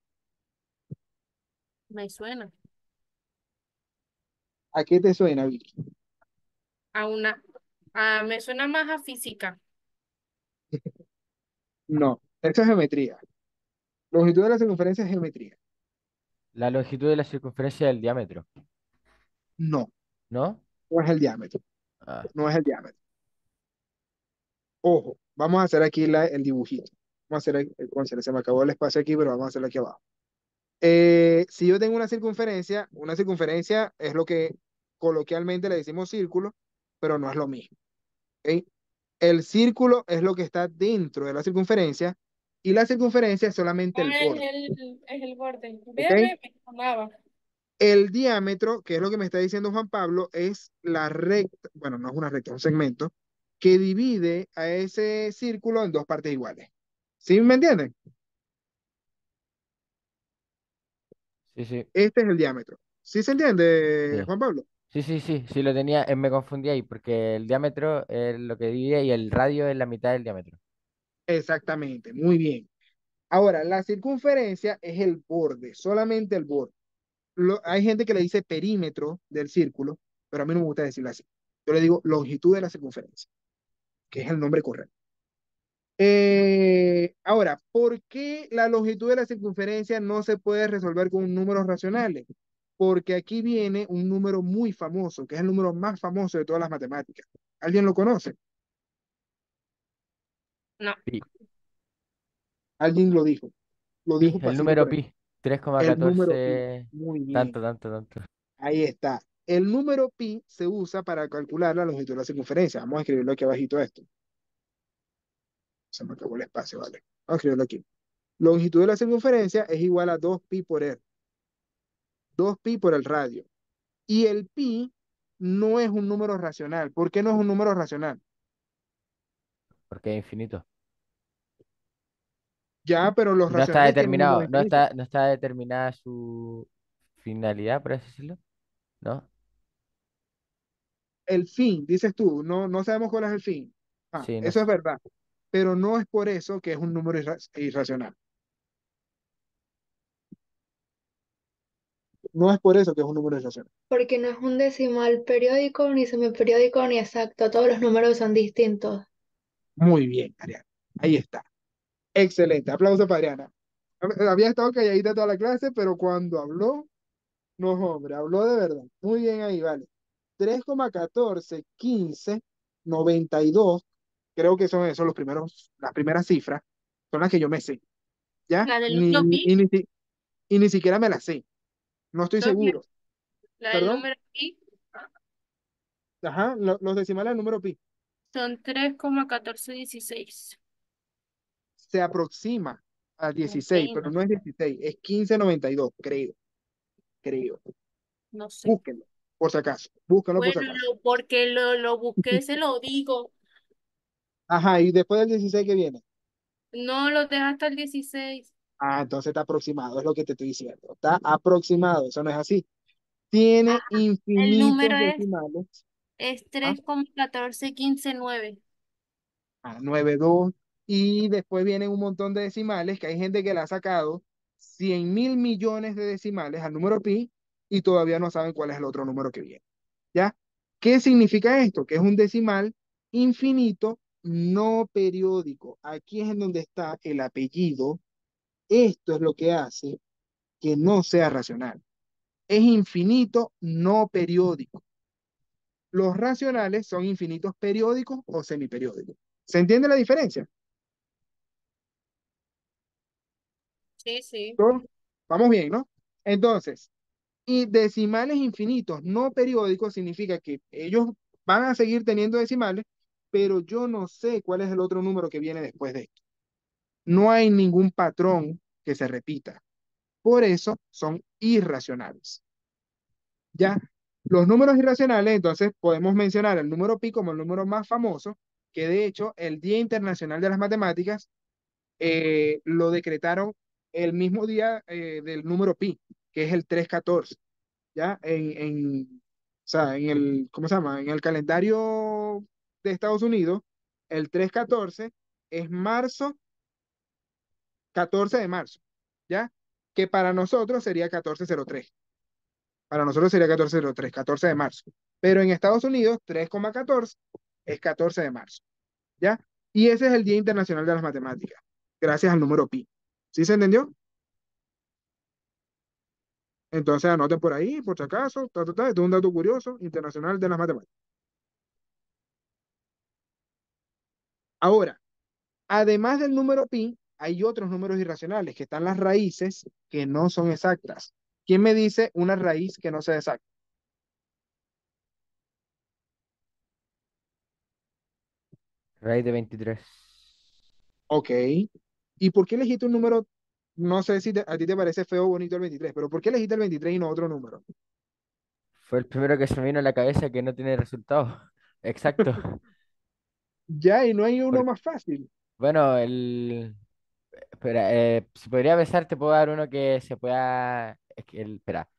S2: me suena.
S1: ¿A qué te suena, Vicky?
S2: A una, me suena más a física.
S1: No, eso es geometría. Longitud de la circunferencia es geometría.
S3: la longitud de la circunferencia del diámetro,
S1: No,
S3: ¿no?
S1: no es el diámetro.
S3: Ah,
S1: No es el diámetro. Ojo, vamos a hacer aquí el dibujito. Vamos a hacer, cónchale, se me acabó el espacio aquí, pero vamos a hacerlo aquí abajo. Si yo tengo una circunferencia es lo que coloquialmente le decimos círculo, pero no es lo mismo. ¿Ok? El círculo es lo que está dentro de la circunferencia y la circunferencia es solamente el borde.
S2: Es el borde.
S1: ¿Ok?
S2: Me sonaba.
S1: El diámetro, que es lo que me está diciendo Juan Pablo, es la recta, bueno, no es una recta, es un segmento, que divide a ese círculo en dos partes iguales. ¿Sí me entienden?
S3: sí, sí,
S1: Este es el diámetro. ¿Sí se entiende,
S3: sí.
S1: Juan Pablo?
S3: Sí, sí, sí, sí lo tenía, me confundí ahí, porque el diámetro es lo que divide y el radio es la mitad del diámetro.
S1: Exactamente, muy bien. Ahora, la circunferencia es el borde, solamente el borde. Hay gente que le dice perímetro del círculo, pero a mí no me gusta decirlo así. Yo le digo longitud de la circunferencia, que es el nombre correcto. Ahora, ¿por qué la longitud de la circunferencia no se puede resolver con números racionales? Porque aquí viene un número muy famoso, que es el número más famoso de todas las matemáticas. ¿Alguien lo conoce?
S2: No,
S3: Pi,
S1: Alguien lo dijo. Lo
S3: pi,
S1: dijo
S3: el
S1: pasito
S3: número
S1: por ahí.
S3: pi, tres coma
S1: El número pi.
S3: catorce
S1: Muy bien.
S3: tanto, tanto, tanto.
S1: Ahí está. El número pi se usa para calcular la longitud de la circunferencia. Vamos a escribirlo aquí abajito esto. Se me acabó el espacio, vale. Vamos a escribirlo aquí. Longitud de la circunferencia es igual a 2pi por r. 2pi por el radio. Y el pi no es un número racional. ¿Por qué no es un número racional?
S3: Porque es infinito.
S1: Ya, pero los
S3: Y no está
S1: racionales tienen un número
S3: determinado,
S1: infinito.
S3: no está determinada su finalidad, por así decirlo, ¿no?
S1: El fin, dices tú, no sabemos cuál es el fin. Ah,
S3: Sí, no
S1: eso es
S3: sé.
S1: verdad, pero no es por eso que es un número irracional. No es por eso que es un número irracional.
S5: Porque no es un decimal periódico, ni semiperiódico, ni exacto. Todos los números son distintos.
S1: Muy bien, Ariana. Ahí está. Excelente. Aplauso para Ariana. Había estado calladita toda la clase, pero cuando habló, no, hombre, habló de verdad. Muy bien ahí, vale. 3,14, 15, 92, creo que son esos los primeros, las primeras cifras, son las que yo me sé, ¿ya?
S2: La del número pi,
S1: Y ni siquiera me las sé, no estoy
S2: dos,
S1: seguro.
S2: la del
S1: ¿Perdón?
S2: número pi
S1: Ajá, los decimales del número pi.
S2: son 3,1416.
S1: Se aproxima al 16, pero
S2: Apenas,
S1: no es 16, es 15,92, creo.
S2: no sé.
S1: Búsquenlo, por si acaso, búsquenlo por si
S2: Bueno,
S1: acaso.
S2: porque lo busqué, se lo digo.
S1: Ajá, y después del 16 que viene.
S2: No lo deja hasta el 16.
S1: Ah, entonces está aproximado, es lo que te estoy diciendo. Está aproximado, eso no es así.
S2: Ah,
S1: Tiene
S2: el número
S1: infinitos decimales.
S2: es
S1: ¿Ah?
S2: 3,1415,9.
S1: 9,2. Y después vienen un montón de decimales que hay gente que le ha sacado 100.000 millones de decimales al número pi y todavía no saben cuál es el otro número que viene. ¿Ya? ¿Qué significa esto? Que es un decimal infinito no periódico. Aquí es en donde está el apellido. Esto es lo que hace que no sea racional. Es infinito no periódico. Los racionales son infinitos periódicos o semiperiódicos. ¿Se entiende la diferencia?
S2: Sí, sí.
S1: ¿Todo? Vamos bien, ¿no? Entonces, y decimales infinitos no periódicos significa que ellos van a seguir teniendo decimales, pero yo no sé cuál es el otro número que viene después de esto. No hay ningún patrón que se repita. Por eso son irracionales. ¿Ya? Los números irracionales, entonces podemos mencionar el número pi como el número más famoso, que de hecho el Día Internacional de las Matemáticas lo decretaron el mismo día del número pi, que es el 3,14. ¿Ya? O sea, ¿cómo se llama? En el calendario de Estados Unidos, el 3,14 es marzo, 14 de marzo, ¿ya? Que para nosotros sería 14,03. Para nosotros sería 14,03, 14 de marzo. Pero en Estados Unidos, 3,14 es 14 de marzo, ¿ya? Y ese es el Día Internacional de las Matemáticas, gracias al número pi. ¿Sí se entendió? Entonces anoten por ahí, por si acaso, esto es un dato curioso, internacional de las matemáticas. Ahora, además del número pi, hay otros números irracionales, que están las raíces que no son exactas. ¿Quién me dice una raíz que no sea exacta?
S3: Raíz de 23.
S1: Ok. ¿Y por qué elegiste un número? No sé si a ti te parece feo o bonito el 23, pero ¿por qué elegiste el 23 y no otro número?
S3: Fue el primero que se me vino a la cabeza que no tiene resultado. Exacto.
S1: Ya, y no hay uno
S3: Por-
S1: más fácil.
S3: bueno, espera, si podría pensar, te puedo dar uno que se pueda. Espera,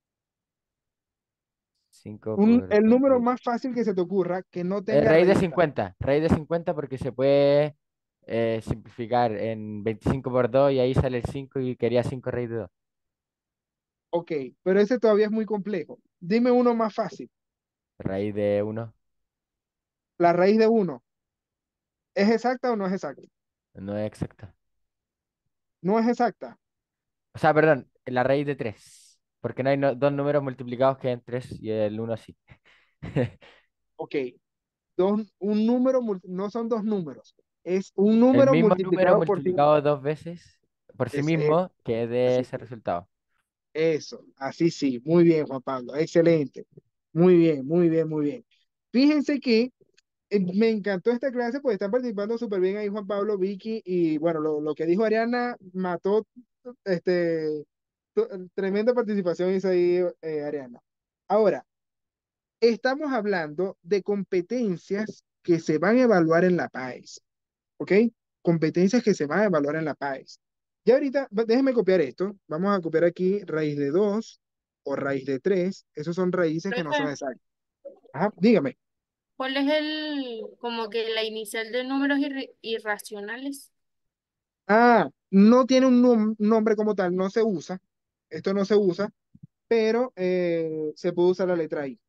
S3: 5 por
S1: El
S3: 2.
S1: número más fácil que se te ocurra que no tenga
S3: Raíz de
S1: raíz exacta.
S3: 50. Raíz de 50 porque se puede simplificar en 25 por 2 y ahí sale el 5 y quería 5 raíz de 2.
S1: Ok, pero ese todavía es muy complejo. Dime uno más fácil.
S3: Raíz de 1
S1: La raíz de uno, ¿es exacta o no es exacta?
S3: no es exacta.
S1: No es exacta.
S3: O sea, perdón, la raíz de 3. Porque no hay dos números multiplicados que en 3 y el uno sí.
S1: Ok, un número, no son dos números, es un
S3: El
S1: número
S3: mismo número
S1: multiplicado por sí.
S3: multiplicado dos veces por sí
S1: Es,
S3: mismo que dé
S1: así,
S3: ese resultado.
S1: eso, así sí, muy bien, Juan Pablo, excelente. Muy bien, muy bien, muy bien. Fíjense que me encantó esta clase, pues están participando súper bien ahí Juan Pablo, Vicky, y bueno, lo que dijo Ariana mató, este, tremenda participación hizo ahí Ariana. Ahora, estamos hablando de competencias que se van a evaluar en la PAES, ¿ok? competencias que se van a evaluar en la PAES. Ya ahorita, déjenme copiar esto. Vamos a copiar aquí raíz de 2 o raíz de 3. Esos son raíces que no son
S2: Profe,
S1: exactas. Ajá, dígame.
S2: ¿cuál es como que la inicial de números irracionales?
S1: Ah, no tiene un nombre como tal, no se usa. Esto no se usa, pero se puede usar la letra I.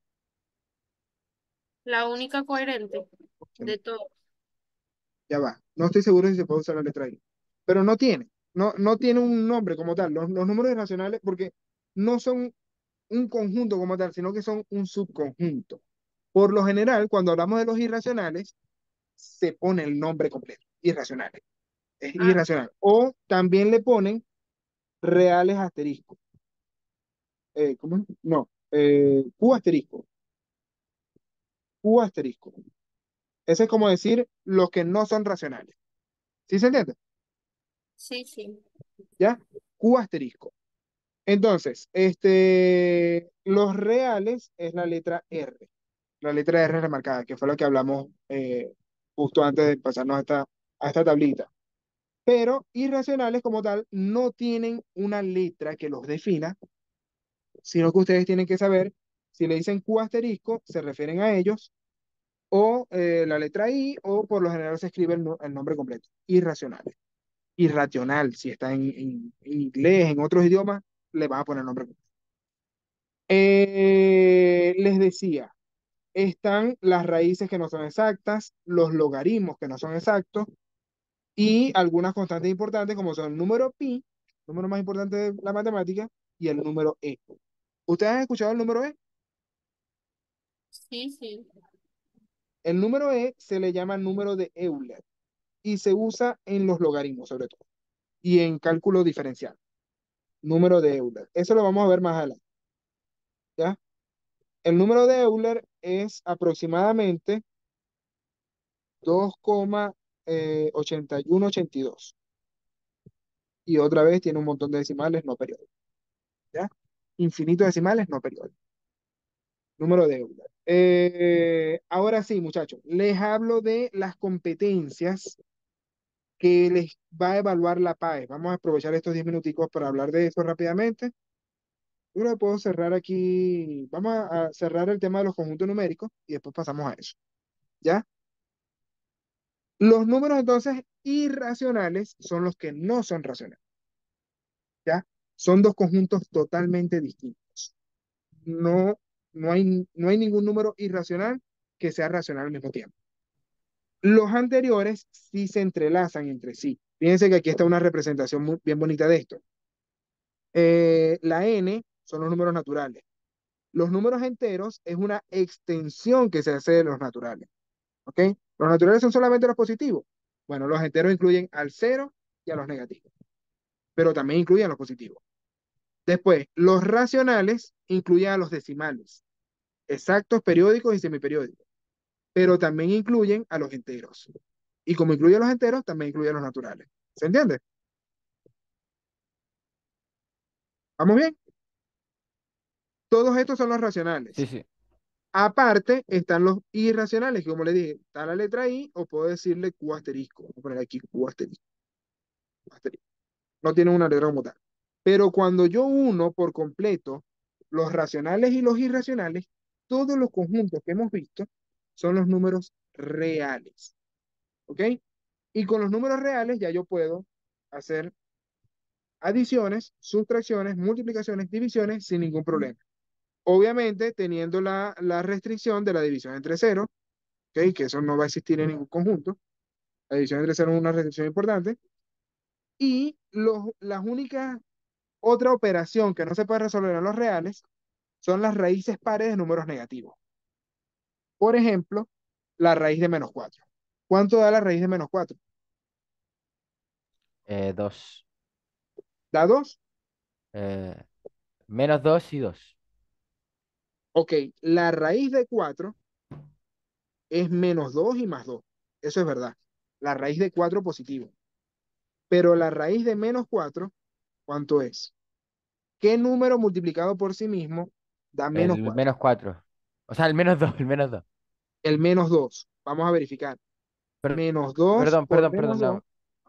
S2: La única coherente de todo.
S1: Ya va. No estoy seguro si se puede usar la letra I. Pero no tiene un nombre como tal. Los números irracionales, porque no son un conjunto como tal, sino que son un subconjunto. Por lo general, cuando hablamos de los irracionales, se pone el nombre completo, irracionales. Es
S2: Ah,
S1: irracional. O también le ponen reales asterisco. ¿Cómo es? No, Q asterisco. Q asterisco. Ese es como decir los que no son racionales. ¿Sí se entiende?
S2: sí, sí.
S1: ¿Ya? Q asterisco. Entonces, los reales es la letra R remarcada, que fue lo que hablamos justo antes de pasarnos a esta tablita. Pero irracionales como tal no tienen una letra que los defina, sino que ustedes tienen que saber si le dicen Q asterisco, se refieren a ellos, o la letra I, o por lo general se escribe el nombre completo, irracionales. Irracional, si está en inglés, en otros idiomas, le van a poner el nombre completo. Les decía, están las raíces que no son exactas, los logaritmos que no son exactos y algunas constantes importantes como son el número pi, número más importante de la matemática, y el número e. ¿Ustedes han escuchado el número e?
S2: Sí, sí.
S1: El número e se le llama número de Euler y se usa en los logaritmos sobre todo y en cálculo diferencial. Número de Euler. Eso lo vamos a ver más adelante, ¿ya? El número de Euler es aproximadamente 2,8182. Y otra vez tiene un montón de decimales no periódicos, ¿ya? Infinitos decimales no periódicos. Número de Euler. Ahora sí, muchachos, les hablo de las competencias que les va a evaluar la PAE. Vamos a aprovechar estos 10 minuticos para hablar de eso rápidamente. Yo creo que puedo cerrar aquí. Vamos a cerrar el tema de los conjuntos numéricos y después pasamos a eso, ¿ya? Los números entonces irracionales son los que no son racionales, ¿ya? Son dos conjuntos totalmente distintos. No, no hay ningún número irracional que sea racional al mismo tiempo. Los anteriores sí se entrelazan entre sí. Fíjense que aquí está una representación bien bonita de esto. La n son los números naturales. Los números enteros es una extensión que se hace de los naturales. ¿Ok? Los naturales son solamente los positivos. Bueno, los enteros incluyen al cero y a los negativos, pero también incluyen a los positivos. Después, los racionales incluyen a los decimales, exactos, periódicos y semiperiódicos, pero también incluyen a los enteros. Y como incluye a los enteros, también incluye a los naturales. ¿Se entiende? ¿Vamos bien? Todos estos son los
S3: Sí,
S1: racionales.
S3: sí.
S1: Aparte están los irracionales, que como le dije, está la letra I o puedo decirle Q asterisco. Voy a poner aquí Q asterisco. Asterisco. No tienen una letra como tal. Pero cuando yo uno por completo los racionales y los irracionales, todos los conjuntos que hemos visto son los números reales. ¿Ok? Y con los números reales ya yo puedo hacer adiciones, sustracciones, multiplicaciones, divisiones sin ningún problema. Obviamente teniendo la restricción de la división entre cero, ¿ok? Que eso no va a existir en ningún conjunto. La división entre cero es una restricción importante. Y las únicas otra operación que no se puede resolver en los reales son las raíces pares de números negativos. Por ejemplo, la raíz de -4. ¿Cuánto da la raíz de -4?
S3: Dos.
S1: ¿Da 2?
S3: Eh, menos dos y dos.
S1: Ok, la raíz de 4 es -2 y +2. Eso es verdad. La raíz de 4 positivo. Pero la raíz de -4, ¿cuánto es? ¿Qué número multiplicado por sí mismo da menos
S3: El
S1: 4?
S3: menos cuatro. O sea, el menos dos, el menos dos.
S1: El -2. Vamos a verificar. -2
S3: Perdón,
S1: por
S3: perdón,
S1: menos
S3: perdón. No.
S1: 2.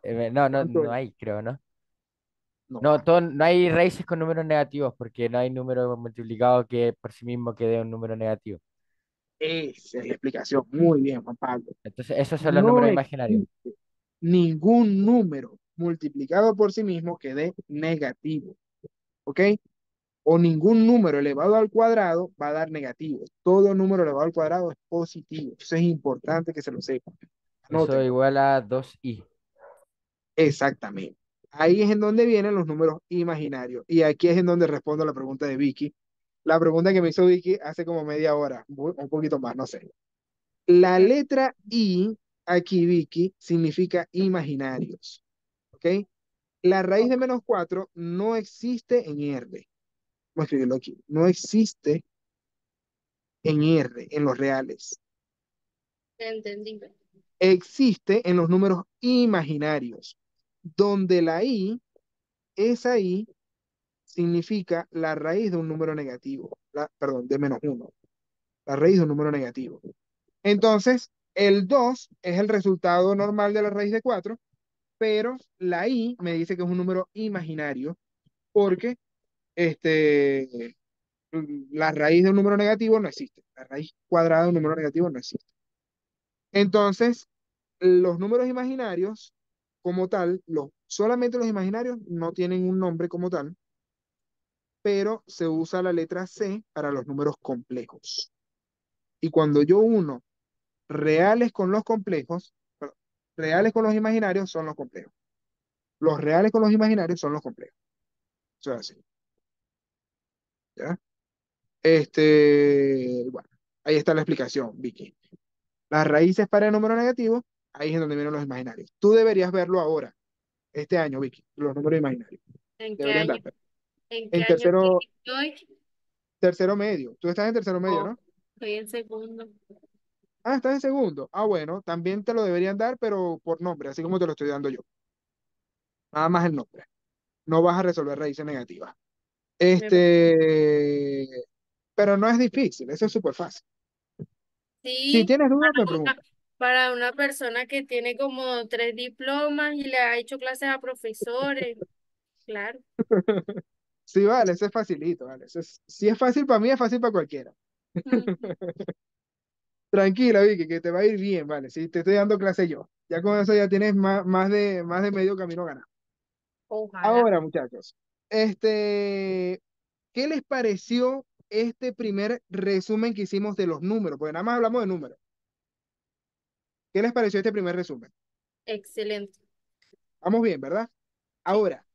S1: ¿Cuánto
S3: No
S1: es?
S3: hay, creo, ¿no?
S1: No,
S3: No, no hay raíces con números negativos porque no hay número multiplicado que por sí mismo que dé un número negativo.
S1: esa es la explicación. Muy bien, Juan Pablo.
S3: Entonces, esos son los
S1: No
S3: números imaginarios.
S1: existe ningún número multiplicado por sí mismo que dé negativo, ¿ok? O ningún número elevado al cuadrado va a dar negativo. Todo número elevado al cuadrado es positivo. Eso es importante que se lo sepan.
S3: Eso
S1: Anótenlo.
S3: igual a 2i.
S1: Exactamente. Ahí es en donde vienen los números imaginarios. Y aquí es en donde respondo a la pregunta de Vicky. La pregunta que me hizo Vicky hace como media hora, un poquito más, no sé. La letra I, aquí Vicky, significa imaginarios. ¿Ok? La raíz de -4 no existe en R. Vamos a escribirlo aquí. No existe en R, en los reales.
S2: Entendí.
S1: Existe en los números imaginarios, donde la I, esa I, significa la raíz de un número negativo, perdón, de -1, la raíz de un número negativo. Entonces, el 2 es el resultado normal de la raíz de 4, pero la I me dice que es un número imaginario porque este, la raíz de un número negativo no existe, la raíz cuadrada de un número negativo no existe. Entonces, los números imaginarios, como tal, solamente los imaginarios no tienen un nombre como tal, pero se usa la letra C para los números complejos. Y cuando yo uno reales con los complejos, perdón, reales con los imaginarios son los complejos. Los reales con los imaginarios son los complejos. Eso es así. ¿Ya? Bueno, ahí está la explicación, Vicky. Las raíces para el número negativo, ahí es donde vienen los imaginarios. Tú deberías verlo ahora, este año, Vicky, los números imaginarios.
S2: ¿En qué
S1: Deberían
S2: año?
S1: dar.
S2: ¿En qué
S1: En
S2: año
S1: tercero,
S2: estoy?
S1: tercero medio. Tú estás en tercero medio,
S2: Oh,
S1: ¿no?
S2: estoy en segundo.
S1: Ah, estás en segundo. Ah, bueno, también te lo deberían dar, pero por nombre, así como te lo estoy dando yo. Nada más el nombre. No vas a resolver raíces negativas.
S2: Me pa-
S1: Este, pero no es difícil, eso es súper fácil. Si
S2: Sí,
S1: tienes dudas, me
S2: para una,
S1: preguntas.
S2: para una persona que tiene como 3 diplomas y le ha hecho clases a profesores, claro.
S1: Sí, vale, eso es facilito, vale. Si es fácil para mí, es fácil para cualquiera.
S2: Ujú.
S1: Tranquila, Vicky, que te va a ir bien, vale. Si te estoy dando clase yo. Ya con eso ya tienes más de medio camino ganado.
S2: Ojalá.
S1: Ahora, muchachos, ¿qué les pareció este primer resumen que hicimos de los números? Porque nada más hablamos de números. ¿Qué les pareció este primer resumen?
S2: Excelente.
S1: Vamos bien, ¿verdad?
S2: Sí.
S1: Ahora,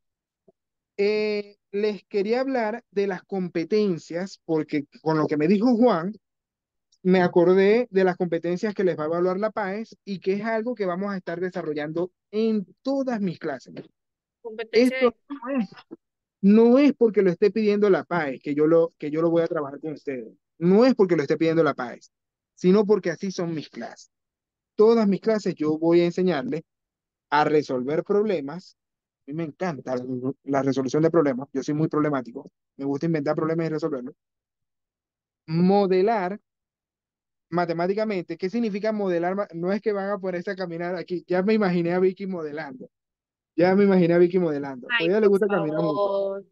S1: les quería hablar de las competencias, porque con lo que me dijo Juan, me acordé de las competencias que les va a evaluar la PAES y que es algo que vamos a estar desarrollando en todas mis clases.
S2: Competencia
S1: Esto
S2: de...
S1: no es porque lo esté pidiendo la PAES que yo lo voy a trabajar con ustedes. No es porque lo esté pidiendo la PAES, sino porque así son mis clases. Todas mis clases yo voy a enseñarles a resolver problemas. A mí me encanta la resolución de problemas. Yo soy muy problemático. Me gusta inventar problemas y resolverlos. Modelar matemáticamente. ¿Qué significa modelar? No es que van a ponerse a caminar aquí. Ya me imaginé a Vicky modelando. Ya me imaginé a Vicky modelando. Pues
S2: Ay,
S1: a ella le
S2: por
S1: gusta caminar mucho.
S2: favor.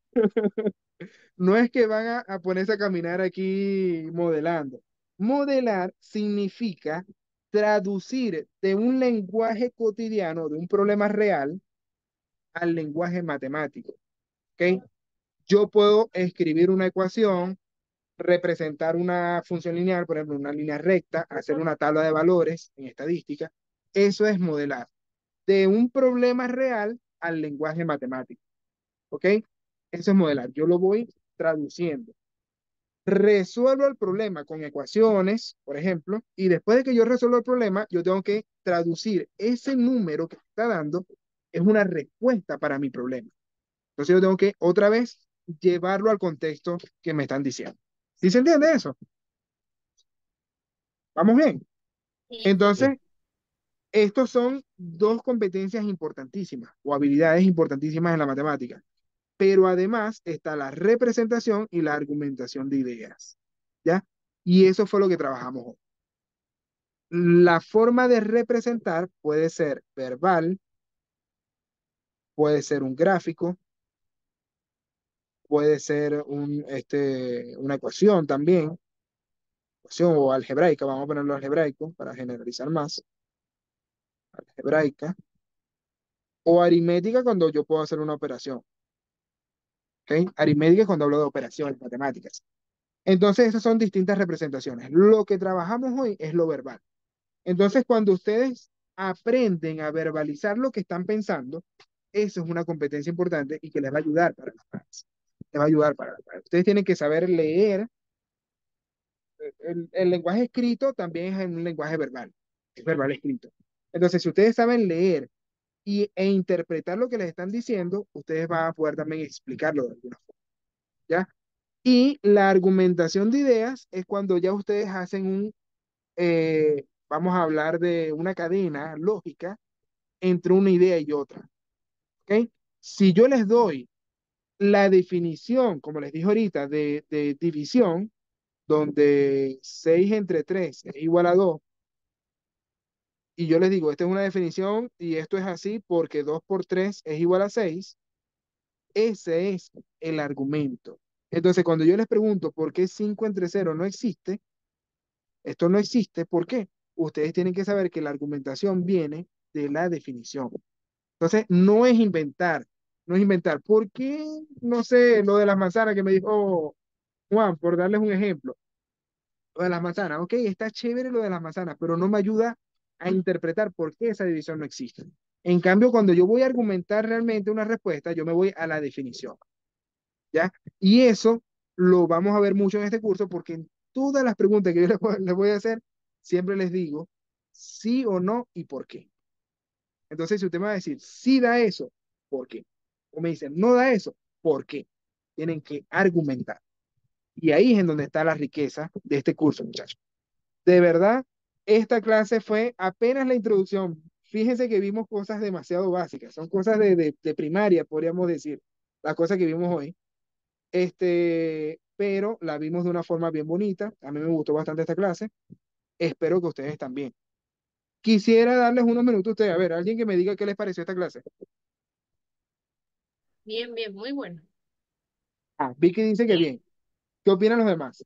S1: No es que van a ponerse a caminar aquí modelando. Modelar significa traducir de un lenguaje cotidiano, de un problema real, al lenguaje matemático. ¿Ok? Yo puedo escribir una ecuación, representar una función lineal, por ejemplo, una línea recta, hacer una tabla de valores en estadística. Eso es modelar de un problema real al lenguaje matemático. ¿Ok? Eso es modelar. Yo lo voy traduciendo. Resuelvo el problema con ecuaciones, por ejemplo, y después de que yo resuelvo el problema, yo tengo que traducir ese número que me está dando es una respuesta para mi problema. Entonces yo tengo que otra vez llevarlo al contexto que me están diciendo. ¿Sí se entiende eso? ¿Vamos bien?
S2: Sí.
S3: Sí.
S1: Entonces, estos son dos competencias importantísimas o habilidades importantísimas en la matemática. Pero además está la representación y la argumentación de ideas. ¿Ya? Y eso fue lo que trabajamos hoy. La forma de representar puede ser verbal, puede ser un gráfico, puede ser una ecuación también, ecuación o algebraica, vamos a ponerlo algebraico para generalizar más, algebraica, o aritmética cuando yo puedo hacer una operación, ¿ok? Aritmética es cuando hablo de operaciones matemáticas. Entonces, esas son distintas representaciones. Lo que trabajamos hoy es lo verbal. Entonces, cuando ustedes aprenden a verbalizar lo que están pensando, eso es una competencia importante y que les va a ayudar para las pruebas. Les va a ayudar para las pruebas. Ustedes tienen que saber leer. El lenguaje escrito también es un lenguaje verbal. Es verbal escrito. Entonces, si ustedes saben leer e interpretar lo que les están diciendo, ustedes van a poder también explicarlo de alguna forma, ¿ya? Y la argumentación de ideas es cuando ya ustedes hacen vamos a hablar de una cadena lógica entre una idea y otra, ¿ok? Si yo les doy la definición, como les dije ahorita, de división, donde 6 entre 3 es igual a 2, y yo les digo, esta es una definición y esto es así porque 2 por 3 es igual a 6, ese es el argumento. Entonces, cuando yo les pregunto por qué 5 entre 0 no existe, esto no existe, ¿por qué? Ustedes tienen que saber que la argumentación viene de la definición. Entonces, no es inventar. ¿Por qué? No sé, lo de las manzanas que me dijo Juan, por darles un ejemplo. Lo de las manzanas, ok, está chévere lo de las manzanas, pero no me ayuda a interpretar por qué esa división no existe. En cambio, cuando yo voy a argumentar realmente una respuesta, yo me voy a la definición, ¿ya? Y eso lo vamos a ver mucho en este curso porque en todas las preguntas que yo les voy a hacer, siempre les digo sí o no y por qué. Entonces, si usted me va a decir sí da eso, ¿por qué? O me dicen no da eso, ¿por qué? Tienen que argumentar. Y ahí es en donde está la riqueza de este curso, muchachos. De verdad, esta clase fue apenas la introducción. Fíjense que vimos cosas demasiado básicas, son cosas de primaria, podríamos decir, las cosas que vimos hoy. Pero la vimos de una forma bien bonita. A mí me gustó bastante esta clase. Espero que ustedes también. Quisiera darles unos minutos a ustedes. A ver, alguien que me diga qué les pareció esta clase.
S2: Bien, bien, muy bueno.
S1: Ah, Vicky dice que
S2: Sí.
S1: bien. ¿Qué opinan los demás?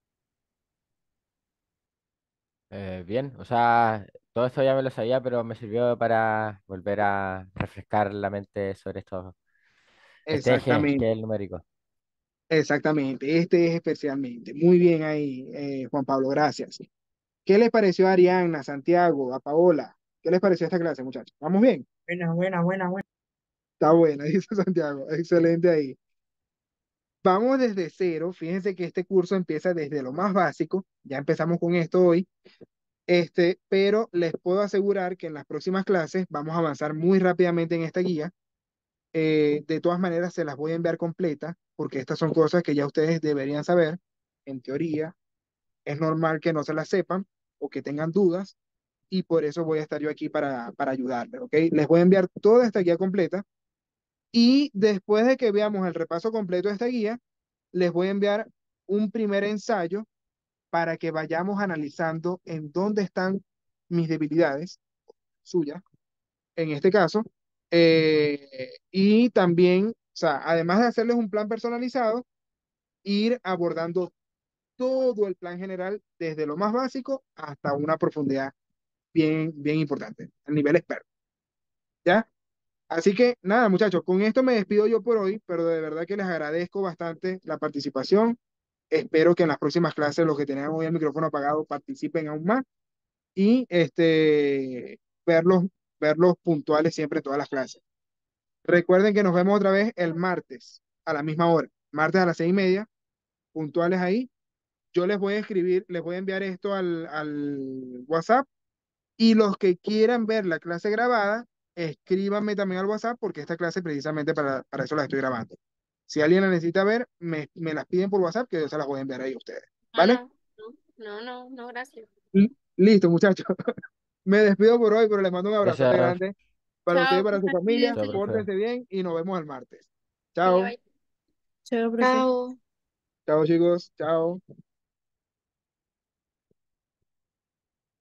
S3: Bien, o sea, todo esto ya me lo sabía, pero me sirvió para volver a refrescar la mente sobre este eje
S1: Exactamente,
S3: que es el numérico.
S1: exactamente. Este es especialmente. Muy bien ahí, Juan Pablo, gracias. ¿Qué les pareció a Arianna, Santiago, a Paola? ¿Qué les pareció esta clase, muchachos? ¿Vamos bien?
S6: Buena, buena, buena, buena.
S1: Está buena, dice Santiago. Excelente ahí. Vamos desde cero. Fíjense que este curso empieza desde lo más básico. Ya empezamos con esto hoy. Pero les puedo asegurar que en las próximas clases vamos a avanzar muy rápidamente en esta guía. De todas maneras, se las voy a enviar completa porque estas son cosas que ya ustedes deberían saber. En teoría, es normal que no se las sepan o que tengan dudas y por eso voy a estar yo aquí para ayudarles, ¿ok? Les voy a enviar toda esta guía completa y después de que veamos el repaso completo de esta guía, les voy a enviar un primer ensayo para que vayamos analizando en dónde están mis debilidades suyas, en este caso, y también, o sea, además de hacerles un plan personalizado, ir abordando todo el plan general desde lo más básico hasta una profundidad bien, bien importante, a nivel experto, ¿ya? Así que nada, muchachos, con esto me despido yo por hoy, pero de verdad que les agradezco bastante la participación. Espero que en las próximas clases los que tengan hoy el micrófono apagado participen aún más y verlos, verlos puntuales siempre en todas las clases. Recuerden que nos vemos otra vez el martes a la misma hora, martes a las 6:30, puntuales ahí. Yo les voy a escribir, les voy a enviar esto al WhatsApp y los que quieran ver la clase grabada, escríbanme también al WhatsApp porque esta clase precisamente para eso la estoy grabando. Si alguien la necesita ver, me las piden por WhatsApp que yo se las voy a enviar ahí a ustedes.
S2: No,
S1: ¿Vale?
S2: no, no, no, no, no, gracias.
S1: Listo, muchachos. Me despido por hoy, pero les mando un abrazote
S3: Gracias,
S1: grande para ustedes y
S2: Chao,
S1: para su
S2: profe,
S1: familia.
S3: chao,
S2: cuídese.
S3: profe.
S1: Pórtense bien y nos vemos el martes.
S2: Sí,
S1: Chao.
S2: bye.
S4: Chao, profe.
S5: Chao.
S1: Chao, chicos. Chao.